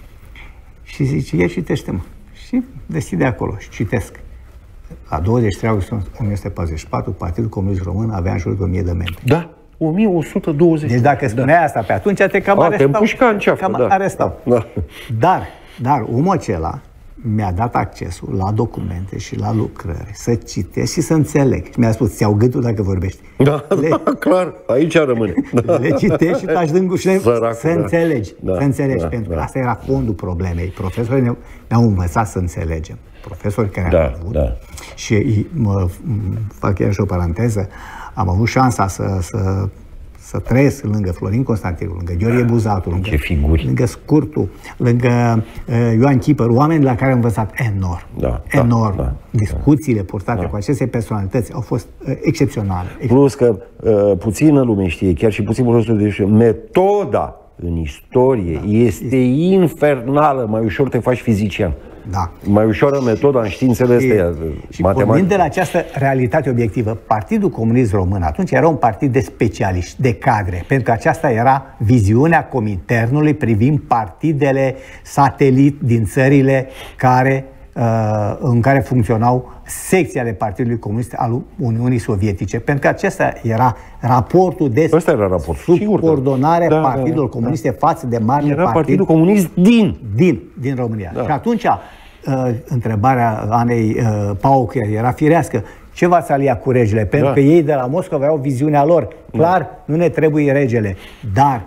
Și zice, ia citește-mă. Și deschide acolo și citesc. La douăzeci și trei august o mie nouă sute patruzeci și patru, Partidul Comunist Român avea în jur de o mie de membri. Da, o mie o sută douăzeci. Deci dacă spuneai da. asta pe atunci, te cam A, arestau. te împușca în ceafă, cam da. arestau. Da. Dar, dar omul acela mi-a dat accesul la documente și la lucrări, să citesc și să înțeleg. Și mi-a spus, ți-au gâtul dacă vorbești. Da, le, da, clar, aici rămâne. Da. Le citești și taci din gușe să da. înțelegi. Da. Să înțelegi, da. pentru că da. asta era fondul problemei. Profesorii ne-au, ne-au învățat să înțelegem. Profesori care da, au avut. Da. Și mă fac iar și o paranteză. Am avut șansa să, să, să trăiesc lângă Florin Constantinu, lângă Gheorghe Buzatu, lângă, lângă Scurtu, lângă uh, Ioan Chipăr, oameni la care am învățat enorm. Da, enorm. Da, da, Discuțiile purtate da. cu aceste personalități au fost uh, excepționale. Plus că uh, puțină lume știe, chiar și puțin profesor de știe, metoda în istorie da. este, este infernală. Mai ușor te faci fizician. Da. Mai ușoară metoda în științele astea. Și pornind de la această realitate obiectivă, Partidul Comunist Român atunci era un partid de specialiști, de cadre, pentru că aceasta era viziunea Cominternului privind partidele satelit din țările care, uh, în care funcționau secții ale Partidului Comunist al Uniunii Sovietice, pentru că acesta era raportul de era subordonare da, Partidului da, Comuniste da. față de marile era partid Partidul Comunist din din, din România. Da. Și atunci uh, întrebarea Anei uh, Pauc era firească. Ce v-ați alia cu regele? Pentru Da. că ei de la Moscova aveau viziunea lor. Clar, nu ne trebuie regele. Dar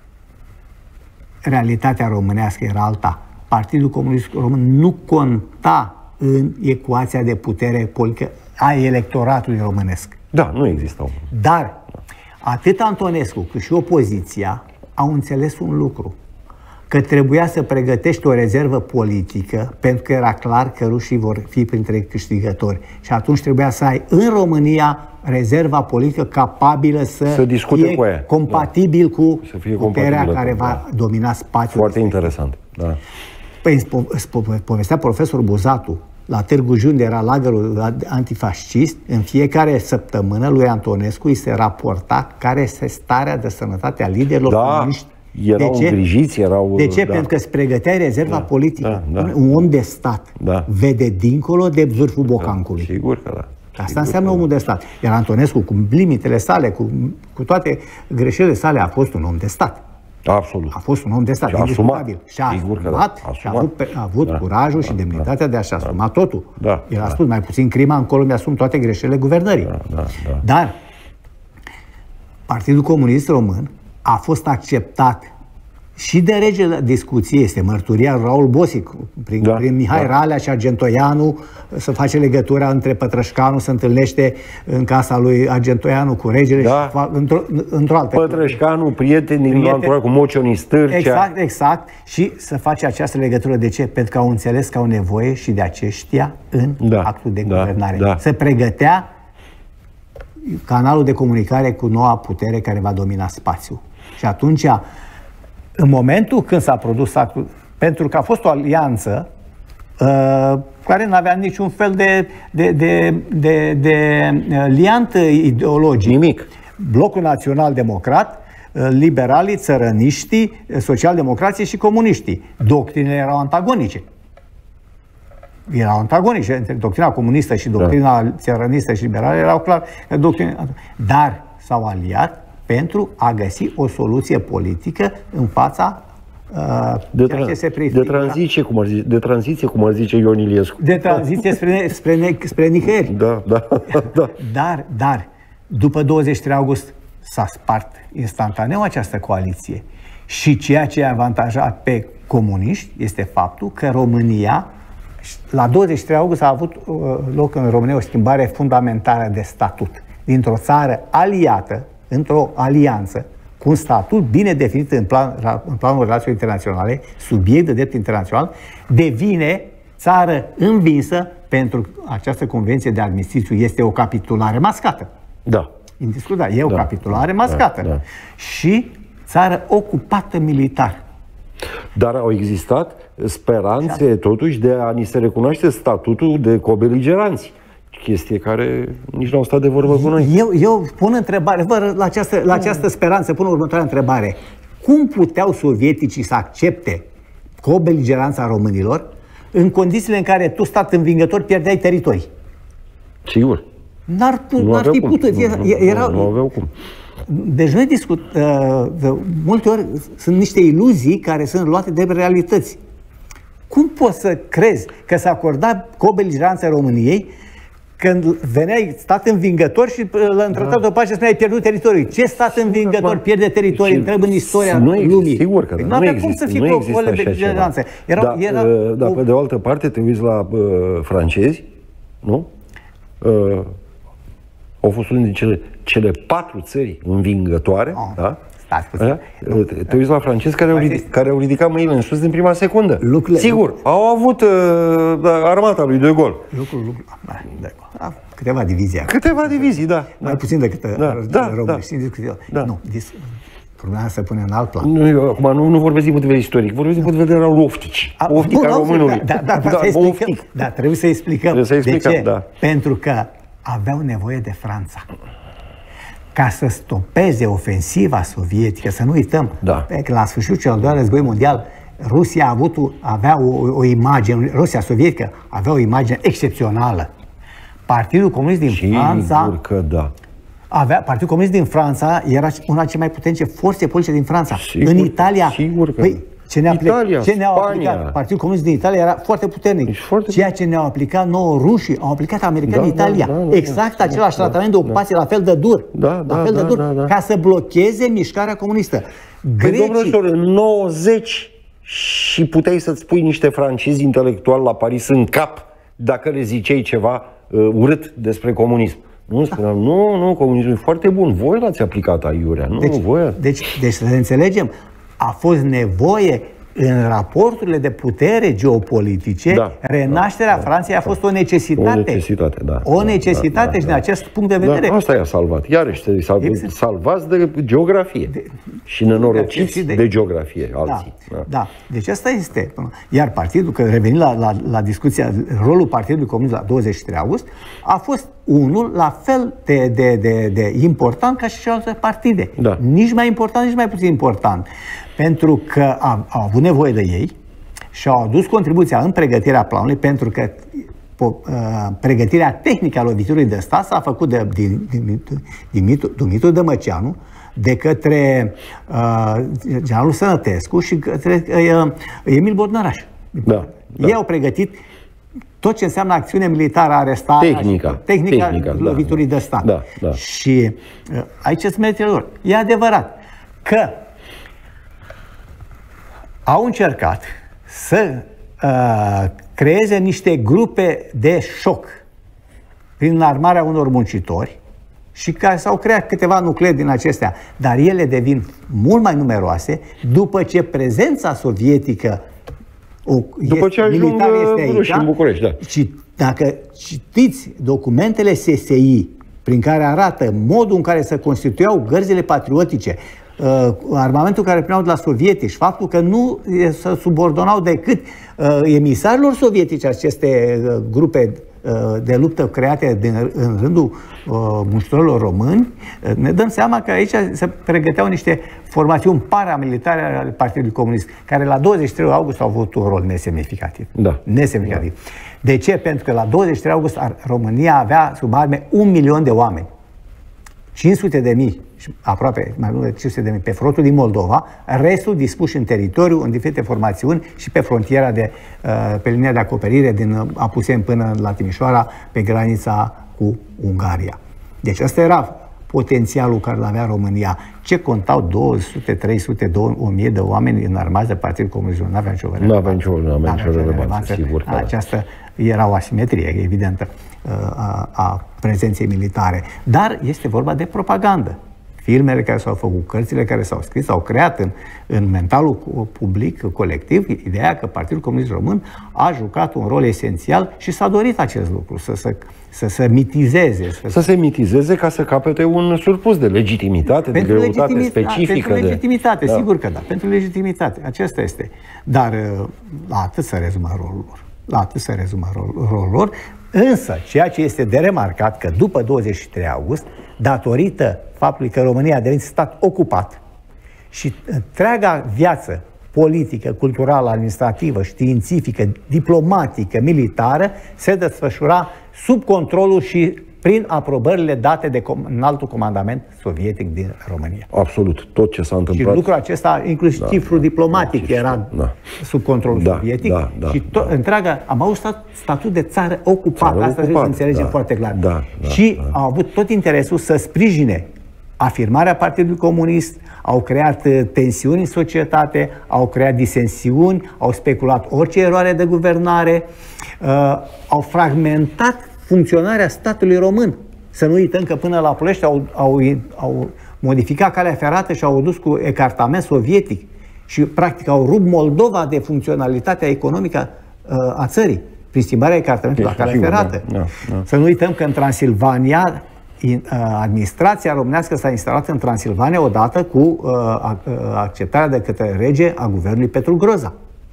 realitatea românească era alta. Partidul Comunist Român nu conta în ecuația de putere politică a electoratului românesc. Da, nu existau. Dar atât Antonescu cât și opoziția au înțeles un lucru. Că trebuia să pregătești o rezervă politică, pentru că era clar că rușii vor fi printre câștigători. Și atunci trebuia să ai în România rezerva politică capabilă să, Să discute fie cu aia. compatibil Da. cu Să fie puterea compatibilă care cu- va da. domina spațiul. Foarte interesant. Da. Păi îți po- îți po- povestea profesorul Buzatu, la Târgu Jiu, unde era lagărul antifascist, în fiecare săptămână lui Antonescu îi se raporta care este starea de sănătate a liderilor Da, comuniști. erau De ce? îngrijiți, erau... De ce? da. Pentru că îți pregăteai rezerva politică. da, da. Un om de stat Da. vede dincolo de vârful bocancului. Sigur că da. Asta Sigur înseamnă că omul de stat. Iar Antonescu, cu limitele sale, cu, cu toate greșelile sale, a fost un om de stat. da. Absolut. A fost un om de stat, Și-a indiscutabil. asumat. Și-a Sigur că da. asumat, A și-a asumat. avut, pe- a avut Da. curajul și demnitatea de a-și asuma totul. Da, El a da. spus, mai puțin crima, încolo mi-asum toate greșelile guvernării. Da, da, da. Dar Partidul Comunist Român a fost acceptat și de regele discuție, este mărturia Raul Bosic, prin, Da, prin Mihai da. Ralea și Argentoianu, să face legătura între Pătrășcanu, se întâlnește în casa lui Argentoianu cu regele Da. și fa- într-o, într-o altă... Pătrășcanu, prieteni din Prieten- anturaj cu Mocioni Stârcea. Exact, exact. Și să face această legătură. De ce? Pentru că au înțeles că au nevoie și de aceștia în Da, actul de da, guvernare. da. Să pregătea canalul de comunicare cu noua putere care va domina spațiul. Și atunci, în momentul când s-a produs actul, pentru că a fost o alianță uh, care nu avea niciun fel de, de, de, de, de uh, liant ideologic. Nimic. Blocul Național Democrat, liberalii, țărăniștii, socialdemocrații și comuniștii. Doctrinele erau antagonice. Erau antagonice. Între doctrina comunistă și doctrina da. țărănistă și liberală erau clar doctrine. Dar s-au aliat pentru a găsi o soluție politică în fața uh, De, ceea tra- ce se de, prefigura. tranziție, cum ar zice, de tranziție, cum ar zice Ion Iliescu. De tranziție spre, spre, ne- spre nicăieri. Da, da, da. Dar, dar, după douăzeci și trei august s-a spart instantaneu această coaliție. Și ceea ce a avantajat pe comuniști este faptul că România, la douăzeci și trei august a avut uh, loc în România o schimbare fundamentală de statut. Dintr-o țară aliată, într-o alianță, cu un statut bine definit în, plan, în planul relațiilor internaționale, subiect de drept internațional, devine țară învinsă pentru această convenție de armistițiu. Este o capitulare mascată. Da. Indiscutabil. E o Da, capitulare da, mascată. da, da. Și țară ocupată militar. Dar au existat speranțe, totuși, de a ni se recunoaște statutul de cobeligeranți. Chestie care nici nu au stat de vorbă cu noi. Eu, eu pun întrebare, vă, la această, la această speranță pun următoarea întrebare. Cum puteau sovieticii să accepte cobeligeranța românilor în condițiile în care tu, stat învingător, pierdeai teritorii? Sigur. N-ar, pu- Nu n-ar aveau fi cum. putut. Nu, Era, nu, era, nu, nu aveau cum. Deci noi discut, uh, de multe ori sunt niște iluzii care sunt luate de realități. Cum poți să crezi că s-a acordat cobeligeranța României când veneai stat învingător și la într-o da. pace spuneai ai pierdut teritoriul? Ce stat învingător pierde teritoriul? Întreb în istoria nu există, lumii. Sigur că păi da. nu Nu avea cum există, să fie nu există așa cobeligeranță. ceva. Era, da, era, uh, da, o... pe de o altă parte te uiți la uh, francezi, nu? Uh, au fost unul din cele, cele patru țări învingătoare, Oh, da? stați puțin. Da? Te, te uiți la francezi care au, ridic, care au ridicat mâinile în sus din prima secundă. Lucrurile- Sigur, au avut uh, armata lui De Gaulle. Lucru, lucru, da, da, câteva divizii. Câteva divizii, da. Mai puțin decât Da, da, români. da. Da. Nu, dis, problema se pune în alt plan. Nu, eu, acum nu, nu vorbesc din punct de vedere istoric, vorbesc din punct de vedere al oftici. A, Oftica bun, românului. Da, da, da, Da, să explicăm. oftic. Da, trebuie să explicăm. Trebuie să explicăm, de ce? da. Pentru că aveau nevoie de Franța. Ca să stopeze ofensiva sovietică, să nu uităm, Da. că la sfârșitul celor doi război mondial, Rusia a avut, avea o, o imagine, Rusia sovietică avea o imagine excepțională. Partidul Comunist din Sigur Franța că da. avea, Partidul Comunist din Franța era una dintre cele mai puternice forțe politice din Franța. Sigur, în Italia, sigur că păi, Ce ne-a Italia, ce ne-au Spania. aplicat Partidul Comunist din Italia era foarte puternic. Foarte... Ceea ce ne-au aplicat nouă rușii, au aplicat americanii da, Italia. Da, da, da, exact da, același da, tratament de ocupație, da, la fel de dur. Da, la da, fel de da, dur, da, da. ca să blocheze mișcarea comunistă. Grecii... Păi, domnule, în nouăzeci și puteai să-ți pui niște francizi intelectuali la Paris în cap dacă le ziceai ceva uh, urât despre comunism. Nu spuneam, nu, nu, comunismul e foarte bun, voi l-ați aplicat aiurea, nu, deci, voi. Deci, deci să ne înțelegem, a fost nevoie în raporturile de putere geopolitice, da, renașterea da, Franței a fost o necesitate. O necesitate, da. O necesitate da, da, și din da. acest punct de vedere. Da, asta i-a salvat. Iarăși, exact. Salvați de geografie. De, și nenorociți de, de geografie, alții. Da, da. da, deci asta este. Iar partidul, că revenim la, la, la discuția, rolul Partidului Comunist la douăzeci și trei august, a fost unul la fel de, de, de, de important ca și celelalte partide. Da. Nici mai important, nici mai puțin important. Pentru că au, au avut nevoie de ei și au adus contribuția în pregătirea planului, pentru că po, uh, pregătirea tehnică a loviturii de stat s-a făcut de Dumitru, Dumitru Dămăceanu, de către uh, generalul Sănătescu și către uh, Emil Bodnăraș. Da, da. Ei au pregătit tot ce înseamnă acțiune militară, arestarea, tehnica, tehnica, tehnica loviturii da, de stat. Da, da. Și uh, aici sunt meritele lor. E adevărat că au încercat să uh, creeze niște grupe de șoc prin armarea unor muncitori și care s-au creat câteva nuclee din acestea, dar ele devin mult mai numeroase după ce prezența sovietică o, după ce ajung este aici, în București, da. Și dacă citiți documentele S S I prin care arată modul în care se constituiau gărzile patriotice, Uh, armamentul care primeau de la sovietici, faptul că nu se subordonau decât uh, emisarilor sovietici aceste uh, grupe uh, de luptă create din, în rândul uh, muncitorilor români, uh, ne dăm seama că aici se pregăteau niște formațiuni paramilitare ale Partidului Comunist, care la douăzeci și trei august au avut un rol nesemnificativ. Da. Nesemnificativ. Da. De ce? Pentru că la douăzeci și trei august România avea sub arme un milion de oameni. cinci sute de mii, aproape mai mult de cinci sute de mii pe frontul din Moldova, restul dispuși în teritoriu, în diferite formațiuni și pe frontiera de, pe linia de acoperire din Apuseni până la Timișoara, pe granița cu Ungaria. Deci ăsta era potențialul care îl avea România. Ce contau două sute, trei sute, o mie de oameni înarmați de Partidul Comunist? Nu avea nicio relevanță. Nu avea nicio, nu avea nicio relevanță, sigur. Aceasta era o asimetrie evidentă a, a prezenței militare. Dar este vorba de propagandă. Filmele care s-au făcut, cărțile care s-au scris, au creat în, în mentalul public, colectiv, ideea că Partidul Comunist Român a jucat un rol esențial și s-a dorit acest lucru, să, să, să se mitizeze. Să, să se mitizeze ca să capete un surplus de legitimitate, pentru de greutate legitimitate, specifică. Pentru legitimitate, de... sigur că da, pentru legitimitate, acesta este. Dar la atât se rezumă rolul lor. La atât se rezumă rolul, rolul lor. Însă, ceea ce este de remarcat, că după douăzeci și trei august, datorită faptului că România a devenit stat ocupat și întreaga viață politică, culturală, administrativă, științifică, diplomatică, militară, se desfășura sub controlul și prin aprobările date de înaltul comandament sovietic din România. Absolut, tot ce s-a întâmplat. Și lucrul acesta, inclusiv da, cifrul da, diplomatic, da, era da. sub controlul da, sovietic da, da, și tot, da. întreaga, am avut stat, statut de țară ocupată, țară asta trebuie să înțelegem da, foarte clar. Da, da, și da. au avut tot interesul să sprijine afirmarea Partidului Comunist, au creat tensiuni în societate, au creat disensiuni, au speculat orice eroare de guvernare, uh, au fragmentat funcționarea statului român. Să nu uităm că până la Ploiești au, au, au modificat calea ferată și au adus cu ecartament sovietic și practic au rupt Moldova de funcționalitatea economică uh, a țării prin schimbarea ecartamentului la calea ferată. Da, da, da. Să nu uităm că în Transilvania administrația românească s-a instalat în Transilvania odată cu uh, acceptarea de către rege a guvernului Petru Groza.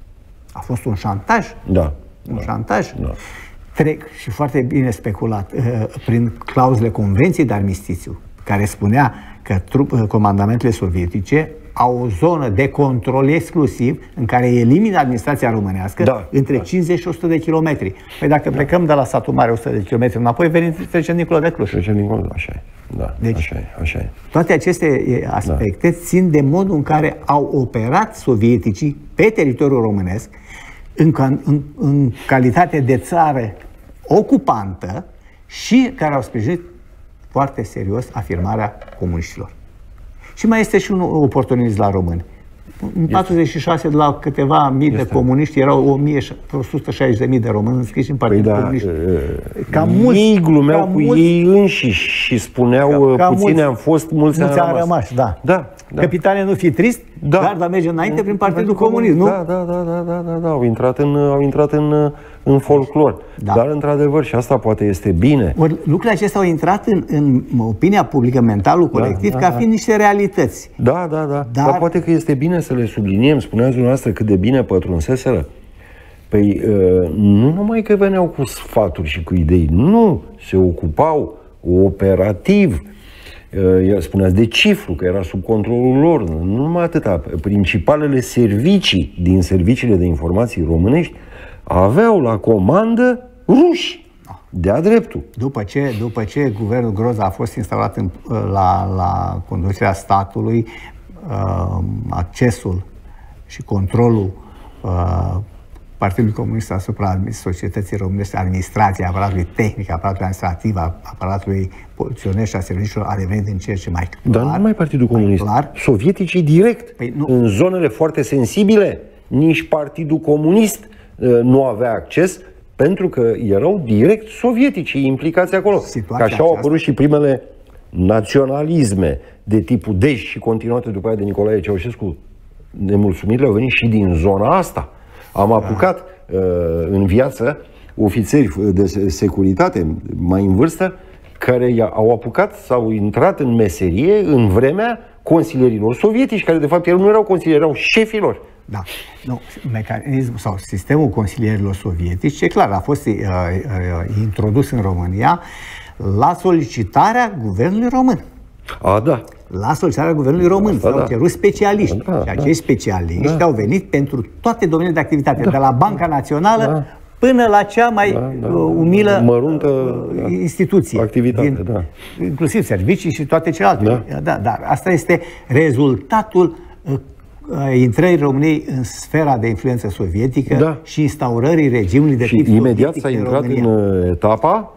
A fost un șantaj. Da. Un da, șantaj. Da. Trec și foarte bine speculat uh, prin clauzele Convenției de Armistițiu, care spunea că trup, comandamentele sovietice au o zonă de control exclusiv în care elimină administrația românească, da, între da. cincizeci și o sută de kilometri. Păi dacă da. plecăm de la satul mare o sută de kilometri înapoi, venim, trecem dincolo de Cluj. Trecem dincolo, așa e. Da, deci, așa e, așa e. toate aceste aspecte da. țin de modul în care au operat sovieticii pe teritoriul românesc în, în, în calitate de țară ocupantă și care au sprijinit foarte serios afirmarea comuniștilor. Și mai este și un oportunism la români. În patruzeci și șase, de la câteva mii este. de comuniști, erau o mie, o sută șaizeci de mii de români înscriși în Partidul păi Comunist. Cam mulți, ei glumeau cu mulți, ei înșiși și spuneau ca, ca puține mulți, am fost, mulți, mulți am rămas. rămas da. Da, da. Capitane, nu fi trist, da. Garda merge înainte prin Partidul Comunist, nu? Da, da, da, da, da, da, da. Au intrat în, au intrat în, în folclor. Da. Dar, într-adevăr, și asta poate este bine. Ori, lucrurile acestea au intrat în, în opinia publică, mentalul colectiv, da, da, ca fiind da. niște realități. Da, da, da. Dar... Dar poate că este bine să le subliniem. Spuneați dumneavoastră cât de bine pătrunseseră. Păi, nu numai că veneau cu sfaturi și cu idei, nu, se ocupau operativ. Spuneați de Cifru, că era sub controlul lor. Nu numai atâta. Principalele servicii din serviciile de informații românești aveau la comandă ruși. De-a dreptul. După ce, după ce guvernul Groza a fost instalat în, la, la conducerea statului, accesul și controlul Partidului Comunist asupra societății românești, administrației, aparatului tehnic, aparatului administrativ, aparatului poliționesc și a serviciilor a devenit în ce ce mai clar. Dar nu numai Partidul Comunist. Clar. Sovieticii direct. Păi nu. În zonele foarte sensibile, nici Partidul Comunist uh, nu avea acces, pentru că erau direct sovieticii implicați acolo. Situația că așa au apărut și primele naționalisme de tipul Dej și continuate după aia de Nicolae Ceaușescu. Nemulțumirile au venit și din zona asta. Am apucat uh, în viață ofițeri de securitate mai în vârstă care au apucat, s-au intrat în meserie în vremea consilierilor sovietici, care de fapt nu erau consilieri, erau șefilor. Da. Nu, mecanismul sau sistemul consilierilor sovietici, ce clar, a fost uh, uh, introdus în România la solicitarea guvernului român. A, da. La solicitarea guvernului român s-au da. cerut specialiști. Da, și acești da. specialiști da. au venit pentru toate domeniile de activitate, da. de la Banca Națională da. până la cea mai da, da. umilă măruntă uh, instituție. Activitate, din, da. Inclusiv servicii și toate celelalte. Da. Da, dar asta este rezultatul uh, intrării României în sfera de influență sovietică da. și instaurării regimului de și tip imediat s-a în intrat România. în etapa,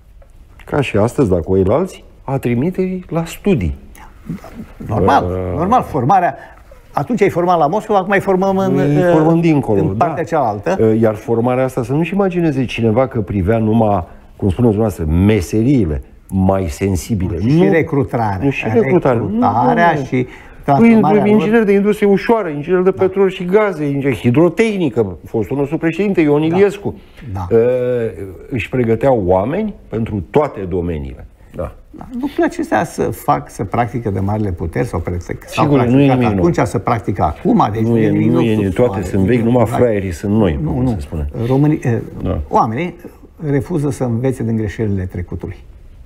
ca și astăzi, dacă o alții, a trimiterii la studii. Normal, uh, normal, formarea. Atunci ai format la Moscova, acum ai formăm în, formăm dincolo, în partea da. cealaltă. Iar formarea asta, să nu-și imagineze cineva că privea numai, cum spuneți dumneavoastră, meseriile mai sensibile. Și nu, recrutarea. Nu, și recrutarea. Recrutarea nu, nu. și transformarea. Inginer de industrie ușoară, inginer de da. petrol și gaze, inginer hidrotehnică, fostul nostru președinte, Ion Iliescu. Da. Da. Uh, își pregăteau oameni pentru toate domeniile. Da. Da. Lucrurile acestea să fac, să practică de marile puteri sau, sau sigur, nu e nimic atunci, să practică acum. Deci nu e nimic, nu e nimic. Toate sunt vechi, numai fraierii sunt noi, nu, cum nu. se spune. Românii, da. Oamenii refuză să învețe din greșelile trecutului.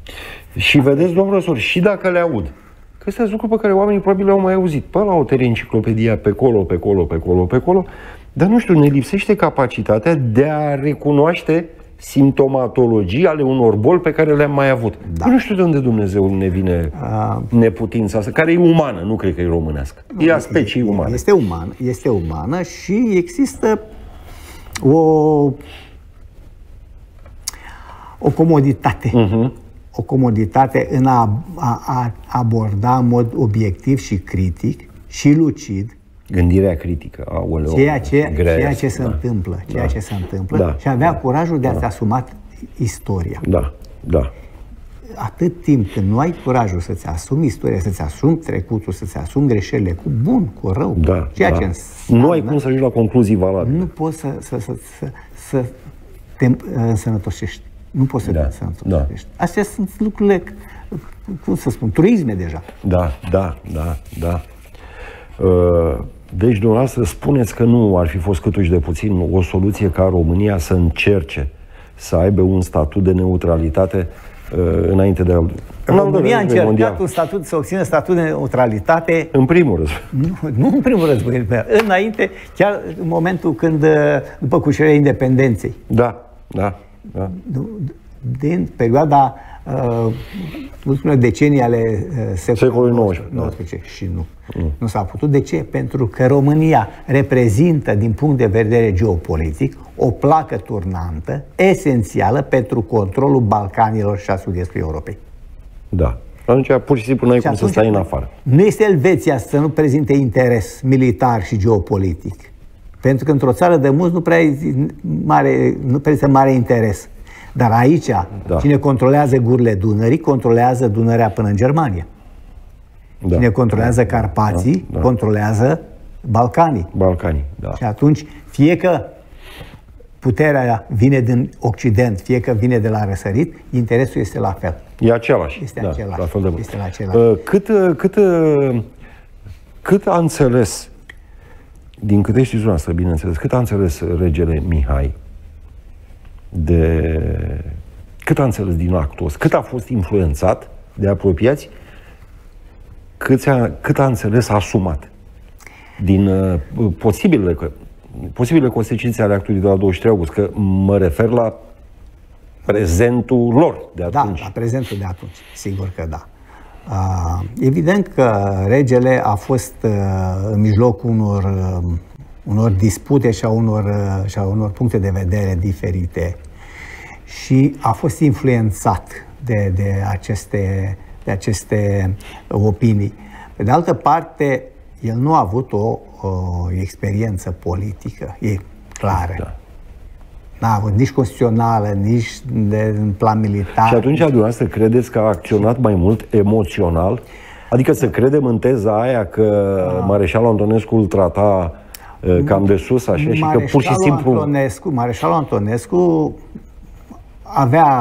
Și vedeți, domnul profesor, și dacă le aud, că astea sunt lucruri pe care oamenii probabil le-au mai auzit. Pe la o teleenciclopedia, pe colo, pe colo, pe colo, pe colo, dar nu știu, ne lipsește capacitatea de a recunoaște simptomatologii ale unor boli pe care le-am mai avut. Da. Nu știu de unde Dumnezeu ne vine uh, neputința asta, care e umană, nu cred că e românească. Nu, e a speciei umane. Este umană, este umană și există o, o comoditate. Uh-huh. O comoditate în a, a, a aborda în mod obiectiv și critic și lucid gândirea critică, aoleu, ceea ce, grea, ceea ce se da. întâmplă, ceea da. ce se întâmplă da. și avea da. curajul de a-ți da. asuma istoria. Da, da. Atât timp când nu ai curajul să-ți asumi istoria, să-ți asumi trecutul, să-ți asumi greșelile cu bun, cu rău, da, ceea da. ce înseamnă, nu ai cum să ajungi la concluzii valabile. Nu poți să, să, să, să, să te însănătoșești. Nu poți să da. te însănătoșești. Da. Astea sunt lucrurile, cum să spun, truisme deja. Da, da, da, da. Uh... Deci, dumneavoastră, spuneți că nu ar fi fost câtuși de puțin o soluție ca România să încerce să aibă un statut de neutralitate înainte de al România a încercat un statut, să obțină statut de neutralitate. În primul război. Nu, nu în primul război, înainte, chiar în momentul când, după cucerirea independenței. Da, da, da. Din perioada uh, ultimele decenii ale uh, secolului nouăsprezece. Da. Și nu. Mm. Nu s-a putut. De ce? Pentru că România reprezintă, din punct de vedere geopolitic, o placă turnantă esențială pentru controlul Balcanilor și a sud-estului Europei. Da. Atunci, pur și simplu, nu ai cum să stai în afară. Nu este Elveția să nu prezinte interes militar și geopolitic. Pentru că într-o țară de mulți nu prea mare, nu prea mare interes. Dar aici, da. Cine controlează gurile Dunării, controlează Dunărea până în Germania. Da. Cine controlează Carpații, da. Da. controlează Balcanii. Balcanii, da. Și atunci, fie că puterea vine din Occident, fie că vine de la răsărit, interesul este la fel. E același. Este da, același. La fel de este la același. Cât, cât, cât a înțeles, din câte știți dumneavoastră, bineînțeles, cât a înțeles regele Mihai de... Cât a înțeles din actul ăsta? Cât a fost influențat de apropiați? Cât a, cât a înțeles asumat din uh, posibilele, posibile consecințe ale actului de la douăzeci și trei august? Că mă refer la prezentul lor de atunci. Da, la prezentul de atunci. Sigur că da. Uh, evident că regele a fost uh, în mijlocul unor, uh, unor dispute și a unor, uh, și a unor puncte de vedere diferite și a fost influențat de, de, aceste, de aceste opinii. Pe de altă parte, el nu a avut o, o experiență politică, e clară. Da. N-a avut nici constituțională, nici de, în plan militar. Și atunci, dumneavoastră, credeți că a acționat mai mult emoțional? Adică să credem în teza aia că a. Mareșalul Antonescu îl trata uh, cam de sus, așa, și că pur și simplu... Antonescu, Mareșalul Antonescu avea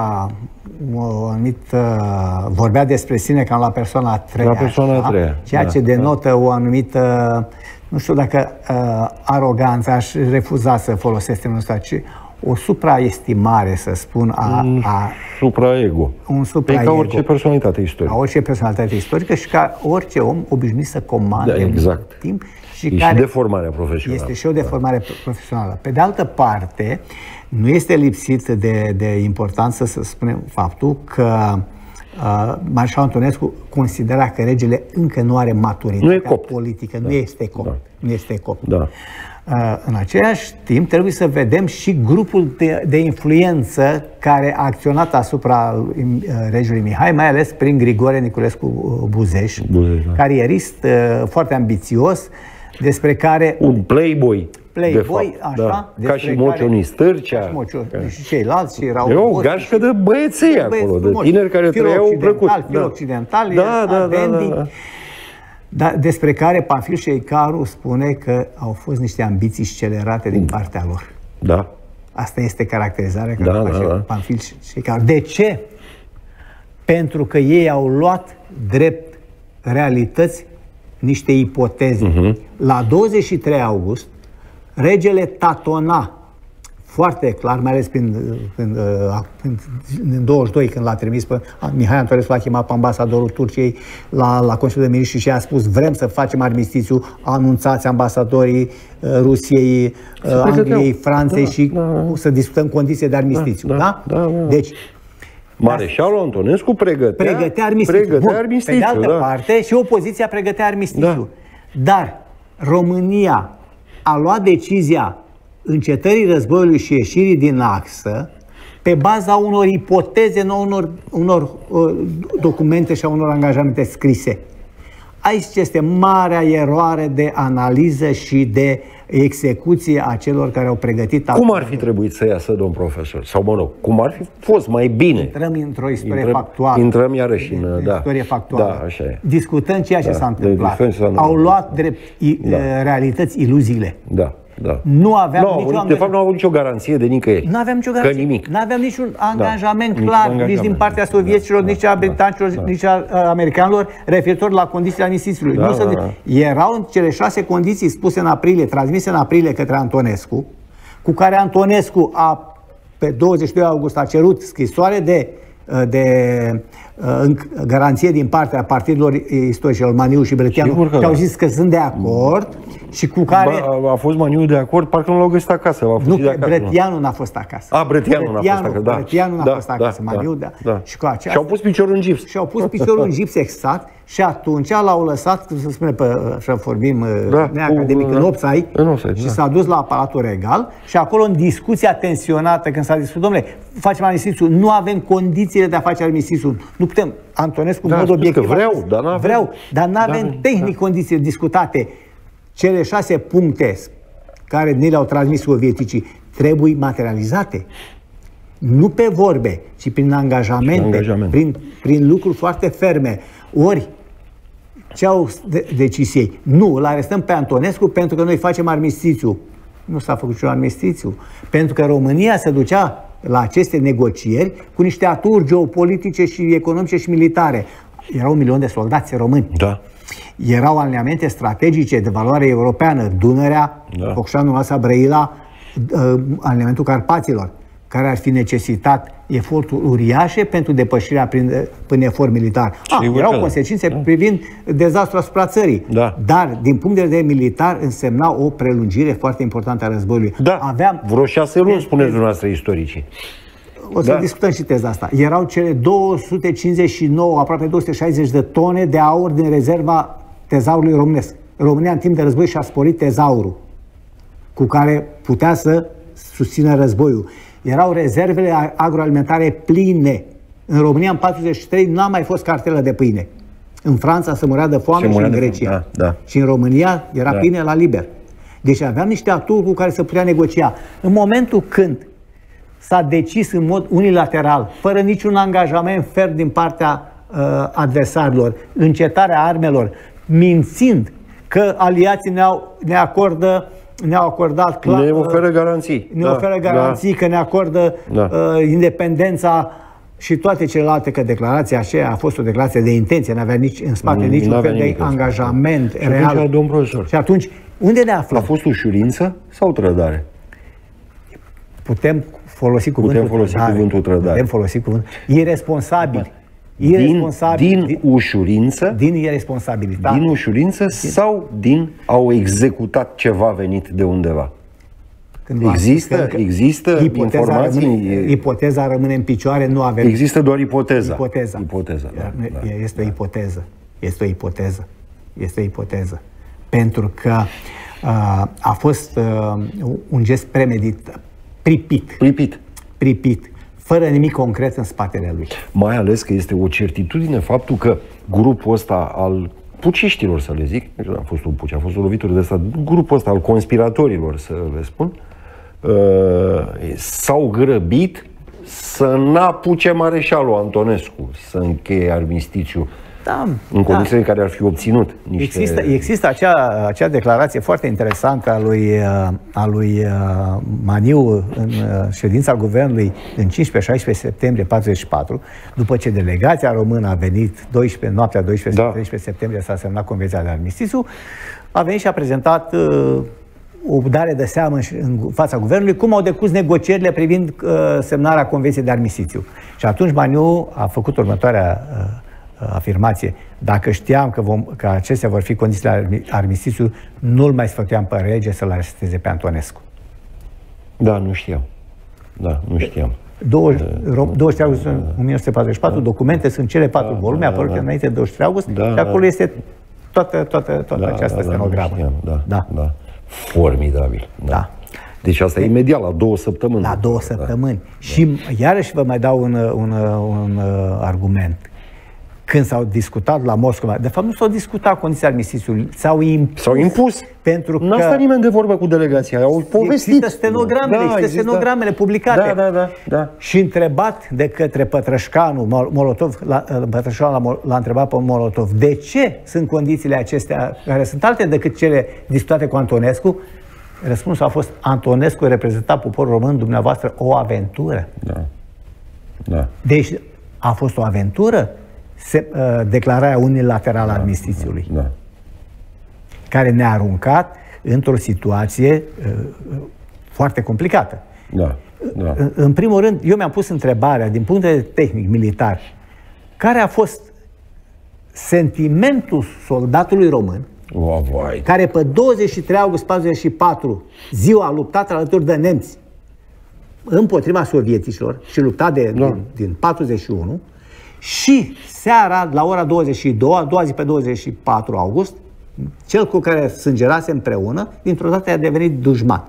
o anumită... vorbea despre sine cam la persoana a treia. La persoana a treia. Ceea da, ce denotă da. o anumită... Nu știu dacă uh, aroganță, aș refuza să folosesc termenul ăsta, ci o supraestimare, să spun, a... Un a supraego. Un supraego. Ca orice personalitate istorică. Ca orice personalitate istorică și ca orice om obișnuit să comande da, exact. mult timp. Și e care și deformarea profesională. Este și o deformare da. profesională. Pe de altă parte, nu este lipsit de, de importanță să spunem faptul că uh, Mareșalul Antonescu considera că regele încă nu are maturitatea politică, da. nu este copt. Da. Nu este copt. Da. Uh, în același timp, trebuie să vedem și grupul de, de influență care a acționat asupra uh, regelui Mihai, mai ales prin Grigore Niculescu Buzeș, Buzeș da. carierist uh, foarte ambițios, despre care... Un playboy. Playboy, așa. Da. Ca și Mocioni Stârcea. Și ceilalți erau... E o gașcă de băieții acolo, de tineri care trăiau plăcut. Fir occidental, da, da, da, da, da. Da, despre care Pamfil Șeicaru spune că au fost niște ambiții scelerate din partea lor. Da. Asta este caracterizarea care da, face da, da. Pamfil Șeicaru. De ce? Pentru că ei au luat drept realități niște ipoteze. Uh-huh. La douăzeci și trei august, regele tatona foarte clar, mai ales prin, prin, prin, în douăzeci și doi, când l-a trimis pe Mihai Antonescu, l-a chemat pe ambasadorul Turciei la, la Consiliul de Miniștri și a spus: vrem să facem armistițiu, anunțați ambasadorii Rusiei, Angliei, Franței da, și da, să discutăm condiții de armistițiu. Da? Da, da, da. Deci, Mareșalul Antonescu pregătea, pregătea armistițiu. Pregătea armistițiu. Pe de altă da. parte, și opoziția pregătea armistițiu. Da. Dar România a luat decizia încetării războiului și ieșirii din axă pe baza unor ipoteze, nu unor, unor uh, documente și a unor angajamente scrise. Aici este marea eroare de analiză și de execuție a celor care au pregătit... Cum ar fi trebuit să iasă, domn profesor? Sau, mă rog, cum ar fi fost mai bine? Intrăm într-o istorie intrăm, factuală. Intrăm iarăși în... în da, istorie factuală. Da, așa e. Discutând ceea ce da, s-a întâmplat. întâmplat. Au luat drept da. realități iluziile. Da. Da. Nu aveam no, nicio de fapt, nu au avut nicio garanție de nicăieri. Nu aveam nicio garanție. Că nimic. Nu aveam niciun angajament da. clar, nici, nici din partea sovieților, da. nici a britanicilor, da. nici a americanilor, referitor la condițiile armistițiului. Da, nu da, da. Erau cele șase condiții spuse în aprilie, transmise în aprilie către Antonescu, cu care Antonescu a, pe douăzeci și doi august a cerut scrisoare de de garanție din partea partidelor istorice, al Maniu și Brătianu, și au zis că sunt de acord și cu care... Ba, a fost Maniu de acord, parcă nu l-au găsit acasă. Nu, că Brătianu n-a fost acasă. A, Brătianu n-a fost acasă, da. Brătianu n-a da, fost acasă, da, Maniu, da, da. da. Și cu aceasta... Și-au pus piciorul în gips. Și-au pus piciorul în gips, exact, și atunci l-au lăsat, cum se spune, pe, așa vorbim, da, neacademic, în Opsai, și da. s-a dus la Palatul Regal și acolo, în discuția tensionată, când s-a discutat, domnule, facem armistițiu, nu avem condițiile de a face armistițiu, nu putem, Antonescu, în da, mod obiectiv, vreau, dar n-avem, vreau, dar nu avem da, tehnic da. condiții discutate. Cele șase puncte care ne le-au transmis sovieticii trebuie materializate. Nu pe vorbe, ci prin angajamente, angajament. prin, prin lucruri foarte ferme. Ori, ce au decis ei? Nu, îl arestăm pe Antonescu pentru că noi facem armistițiu. Nu s-a făcut niciun armistițiu. Pentru că România se ducea la aceste negocieri cu niște aturi geopolitice și economice și militare. Erau un milion de soldați români. Da. Erau alineamente strategice de valoare europeană, Dunărea, da. Focșanul, Asa, Brăila, alineamentul Carpaților, care ar fi necesitat eforturi uriașe pentru depășirea prin, prin efort militar. Ah, erau da. consecințe da. privind dezastrul asupra țării, da. dar din punct de vedere militar însemna o prelungire foarte importantă a războiului. Da, aveam vreo șase luni, spuneți dumneavoastră istoricii. O să da. discutăm și teza asta. Erau cele două sute cincizeci și nouă, aproape două sute șaizeci de tone de aur din rezerva tezaurului românesc. România în timp de război și-a sporit tezaurul cu care putea să susțină războiul. Erau rezervele agroalimentare pline. În România, în patruzeci și trei, n-a mai fost cartelă de pâine. În Franța se murea de foame și, și în Grecia. Da, da. Și în România era da. pâine la liber. Deci aveam niște aturi cu care se putea negocia. În momentul când s-a decis în mod unilateral, fără niciun angajament ferm din partea uh, adversarilor, încetarea armelor, mințind că aliații ne-au, ne acordă, ne-au acordat clar, ne oferă garanții, ne da, oferă garanții da. că ne acordă da. uh, independența și toate celelalte, că declarația aceea a fost o declarație de intenție, n-avea nici în spate mm, niciun fel de angajament și real. Atunci, domn profesor, și atunci, unde ne aflăm? A fost ușurință sau trădare? Putem folosi cuvântul Putem folosi trădare. cuvântul trădare. Putem folosi cuvântul irresponsabil. Irresponsabil. Din, din ușurință? Din irresponsabilitate. Din ușurință din... sau din au executat ceva venit de undeva? Când există, există ipoteza informații? Rămâne, ipoteza rămâne în picioare, nu avem... Există doar ipoteza. Ipoteza. Ipoteza da, da. Este o ipoteză. Este o ipoteză. Este o ipoteză. Pentru că uh, a fost uh, un gest premeditat, pripit. Pripit. Pripit. Fără nimic concret în spatele lui. Mai ales că este o certitudine faptul că grupul ăsta al puciștilor, să le zic, nu a fost un puci, a fost o lovitură de stat, grupul ăsta al conspiratorilor, să le spun, uh, s-au grăbit să n-apuce mareșalul Antonescu să încheie armistițiu. Da, în condițiile da. în care ar fi obținut niște... Există, există acea, acea declarație foarte interesantă a lui, a lui Maniu în ședința guvernului în cincisprezece șaisprezece septembrie patruzeci și patru, după ce delegația română a venit doisprezece, noaptea doisprezece da. treisprezece septembrie s-a semnat Convenția de Armistițiu, a venit și a prezentat uh, o dare de seamă în, în fața guvernului cum au decurs negocierile privind uh, semnarea Convenției de Armistițiu. Și atunci Maniu a făcut următoarea uh, afirmație. Dacă știam că, vom, că acestea vor fi condițiile armistițiului, nu-l mai sfătuiam pe rege să-l aresteze pe Antonescu. Da, nu știam. Da, nu știam. douăzeci august o mie nouă sute patruzeci și patru, da. Documente sunt cele patru da, volume, da, apărute da. înainte de douăzeci și trei august da, și acolo este toată, toată, toată da, această da, stenogramă. Da, da, da. da. Formidabil. Da. da. Deci asta e imediat, la două săptămâni. La două săptămâni. Da. Și da. iarăși vă mai dau un, un, un, un argument. Când s-au discutat la Moscova, de fapt nu s-au discutat condiții armistițiului, s-au impus. S-au impus. Pentru că n-a stat nimeni de vorbă cu delegația, au povestit. Există stenogramele, da, există există stenogramele publicate. Da, da, da, da. Și întrebat de către Pătrășcanu, Molotov, Pătrășcanu l-a întrebat pe Molotov, de ce sunt condițiile acestea, care sunt alte decât cele discutate cu Antonescu? Răspunsul a fost: Antonescu reprezenta poporul român, dumneavoastră, o aventură. Da. Da. Deci a fost o aventură? Se, uh, declararea unilaterală a da, armistițiului, da, da. care ne-a aruncat într-o situație uh, foarte complicată. Da. Da. În primul rând, eu mi-am pus întrebarea, din punct de vedere tehnic, militar, care a fost sentimentul soldatului român, oh, vai. care pe douăzeci și trei august patruzeci și patru, ziua, a luptat alături de nemți împotriva sovieticilor și lupta de, da. din, din patruzeci și unu, și seara, la ora douăzeci și două, a doua zi pe douăzeci și patru august, cel cu care sângerase împreună, dintr-o dată a devenit dușman.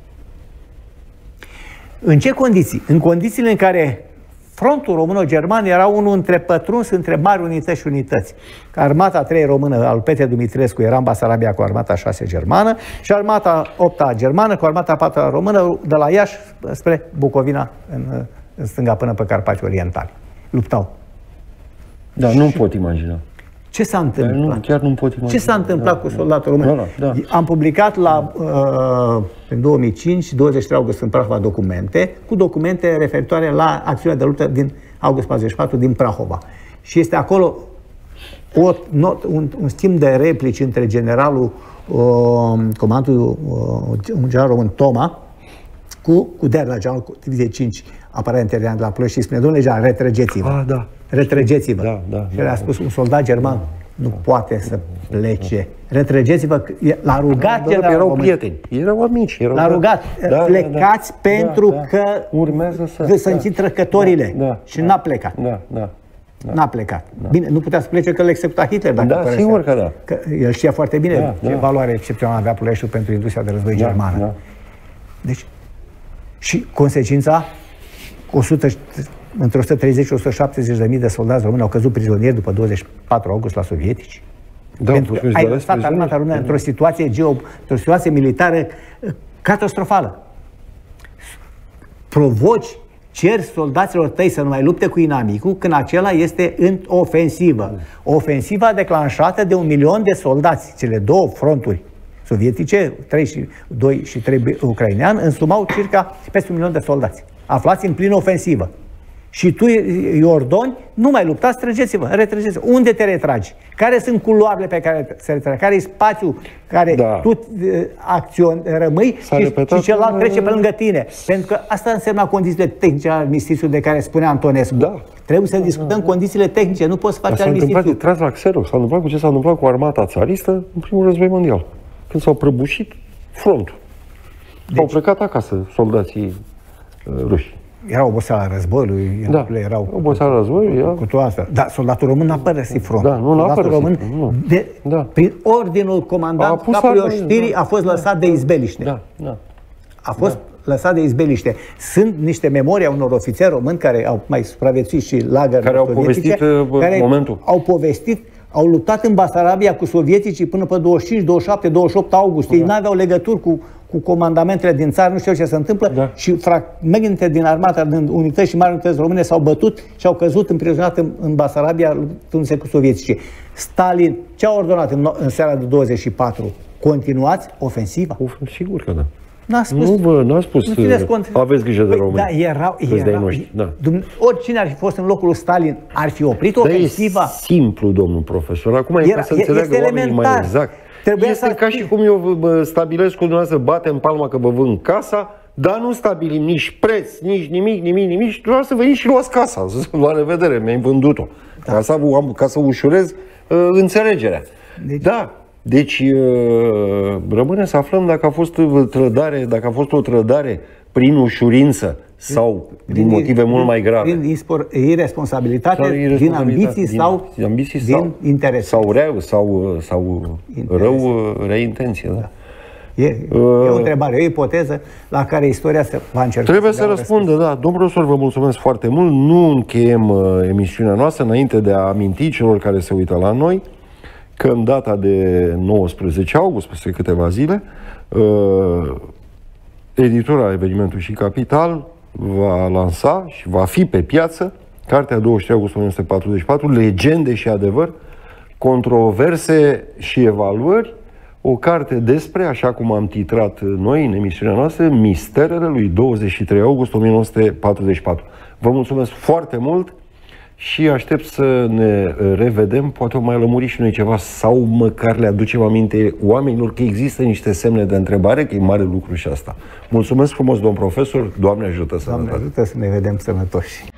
În ce condiții? În condițiile în care frontul româno-german era unul între pătruns între mari unități și unități. Armata a treia română al Petre Dumitrescu era în Basarabia cu armata a șasea germană și armata a opta germană cu armata a patra română de la Iași spre Bucovina, în, în stânga până pe Carpați Orientali. Luptau. Da, și... nu pot imagina. Ce s-a întâmplat? Nu, chiar nu pot imagina. Ce s-a întâmplat da, cu soldatul român? Da, da, da. Am publicat la, uh, în două mii cinci, douăzeci și trei august în Prahova, documente, cu documente referitoare la acțiunea de luptă din august patruzeci și patru din Prahova. Și este acolo o, not, un, un schimb de replici între generalul, uh, comandul, uh, un general român, Toma, cu, cu Derla, generalul diviziei cinci, apărare interioră de la Ploiești, și spune, domnule general, retrăgeți-vă. Ah, da. Retrăgeți-vă. Da, da, și le-a spus un soldat german, nu da, poate să plece. Retrăgeți-vă. L-a rugat da, generalul erau român. prieteni, erau amici. Erau L-a rugat, da, plecați da, da, pentru da, da. că urmează să... să închid trăcătorile. Da, da, și da, n-a plecat. Da, da. Da. N-a plecat. Da. Bine, nu putea să plece că l-a executat Hitler. Dacă da, sigur că da. Că el știa foarte bine da, ce da. valoare excepțională avea Ploieștiul pentru industria de război da, germană. Da. Deci, și consecința, o sută, între o sută treizeci și o sută șaptezeci de mii de soldați români au căzut prizonieri după douăzeci și patru august la sovietici. Da, pentru că ai lăsat armata română într-o situație geo, într-o situație militară catastrofală. Provoci, ceri soldaților tăi să nu mai lupte cu inamicul când acela este în ofensivă. Ofensiva declanșată de un milion de soldați. Cele două fronturi sovietice, trei și doi și trei ucrainean, însumau circa peste un milion de soldați, aflați în plină ofensivă. Și tu, Iordoni, nu mai luptați, trăgeți-vă, retrăgeți-vă. Unde te retragi? Care sunt culoarele pe care se retragi? Care e spațiul care da. tu acțion, rămâi și, și celălalt trece pe lângă tine? Pentru că asta însemna condițiile tehnice ale armistițiului de care spunea Antonescu. Da. Trebuie să discutăm da. condițiile tehnice, nu poți face armistițiul. S-a întâmplat de tras la Xerox, s-a întâmplat cu ce s-a întâmplat cu armata țaristă în primul război mondial. Când s-au prăbușit frontul. Deci, au plecat acasă soldații uh, ruși. Era oboseala războiului, da. erau oboseala războiului, cu, cu toată asta. Dar soldatul român n-a părăsit frontul. Da, nu l-a părăsit. Român, nu. De, da. prin ordinul comandant capului oștirii, da. a fost lăsat de izbeliște. Da, da. A fost da. lăsat de izbeliște. Sunt niște memorii a unor ofițeri români care au mai supraviețuit și lagări care au povestit care momentul. Au povestit, au luptat în Basarabia cu sovieticii până pe douăzeci și cinci, douăzeci și șapte, douăzeci și opt august. Da. Ei n-aveau legături cu cu comandamentele din țară, nu știu ce se întâmplă, da. și fragmente din armata, din unități și mari unități române s-au bătut și au căzut împrizonat în, în Basarabia luptându-se cu sovieticii. Stalin ce a ordonat în, în seara de douăzeci și patru? Continuați ofensiva? Uf, sigur că da. N-a spus. Nu, bă, n-a spus. Nu aveți grijă de păi, români. Da, erau, erau, da. Oricine ar fi fost în locul lui Stalin, ar fi oprit ofensiva? E simplu, domnul profesor. Acum e ca să înțeleagă oamenii mai exact. Trebuia este să ca și cum eu vă stabilesc cu dumneavoastră, batem palma că vă vând casa, dar nu stabilim nici preț, nici nimic, nimic, nimic, și dumneavoastră veniți și luați casa. La revedere, mi-ai vândut-o. Da. Ca, să, ca să ușurez uh, înțelegerea. Deci... Da. Deci uh, rămâne să aflăm dacă a fost trădare, dacă a fost o trădare prin ușurință sau din motive mult mai grave. Din irresponsabilitate, din ambiții din, sau din, ambiții din sau, interes. Sau rău, sau, sau rău, reintenție. Da. E, e o întrebare, e o ipoteză la care istoria se va încerca. Trebuie să, să răspundă, da. Domnul profesor, vă mulțumesc foarte mult. Nu încheiem uh, emisiunea noastră înainte de a aminti celor care se uită la noi că în data de nouăsprezece august, peste câteva zile, uh, editura Evenimentul și Capital va lansa și va fi pe piață cartea douăzeci și trei august o mie nouă sute patruzeci și patru, Legende și adevăr, controverse și evaluări, o carte despre, așa cum am titrat noi în emisiunea noastră, Misterele lui douăzeci și trei august o mie nouă sute patruzeci și patru. Vă mulțumesc foarte mult și aștept să ne revedem, poate o mai lămuri și noi ceva sau măcar le aducem aminte oamenilor că există niște semne de întrebare, că e mare lucru și asta. Mulțumesc frumos, domn profesor, Doamne ajută, sănătate. Doamne ajută să ne vedem sănătoși.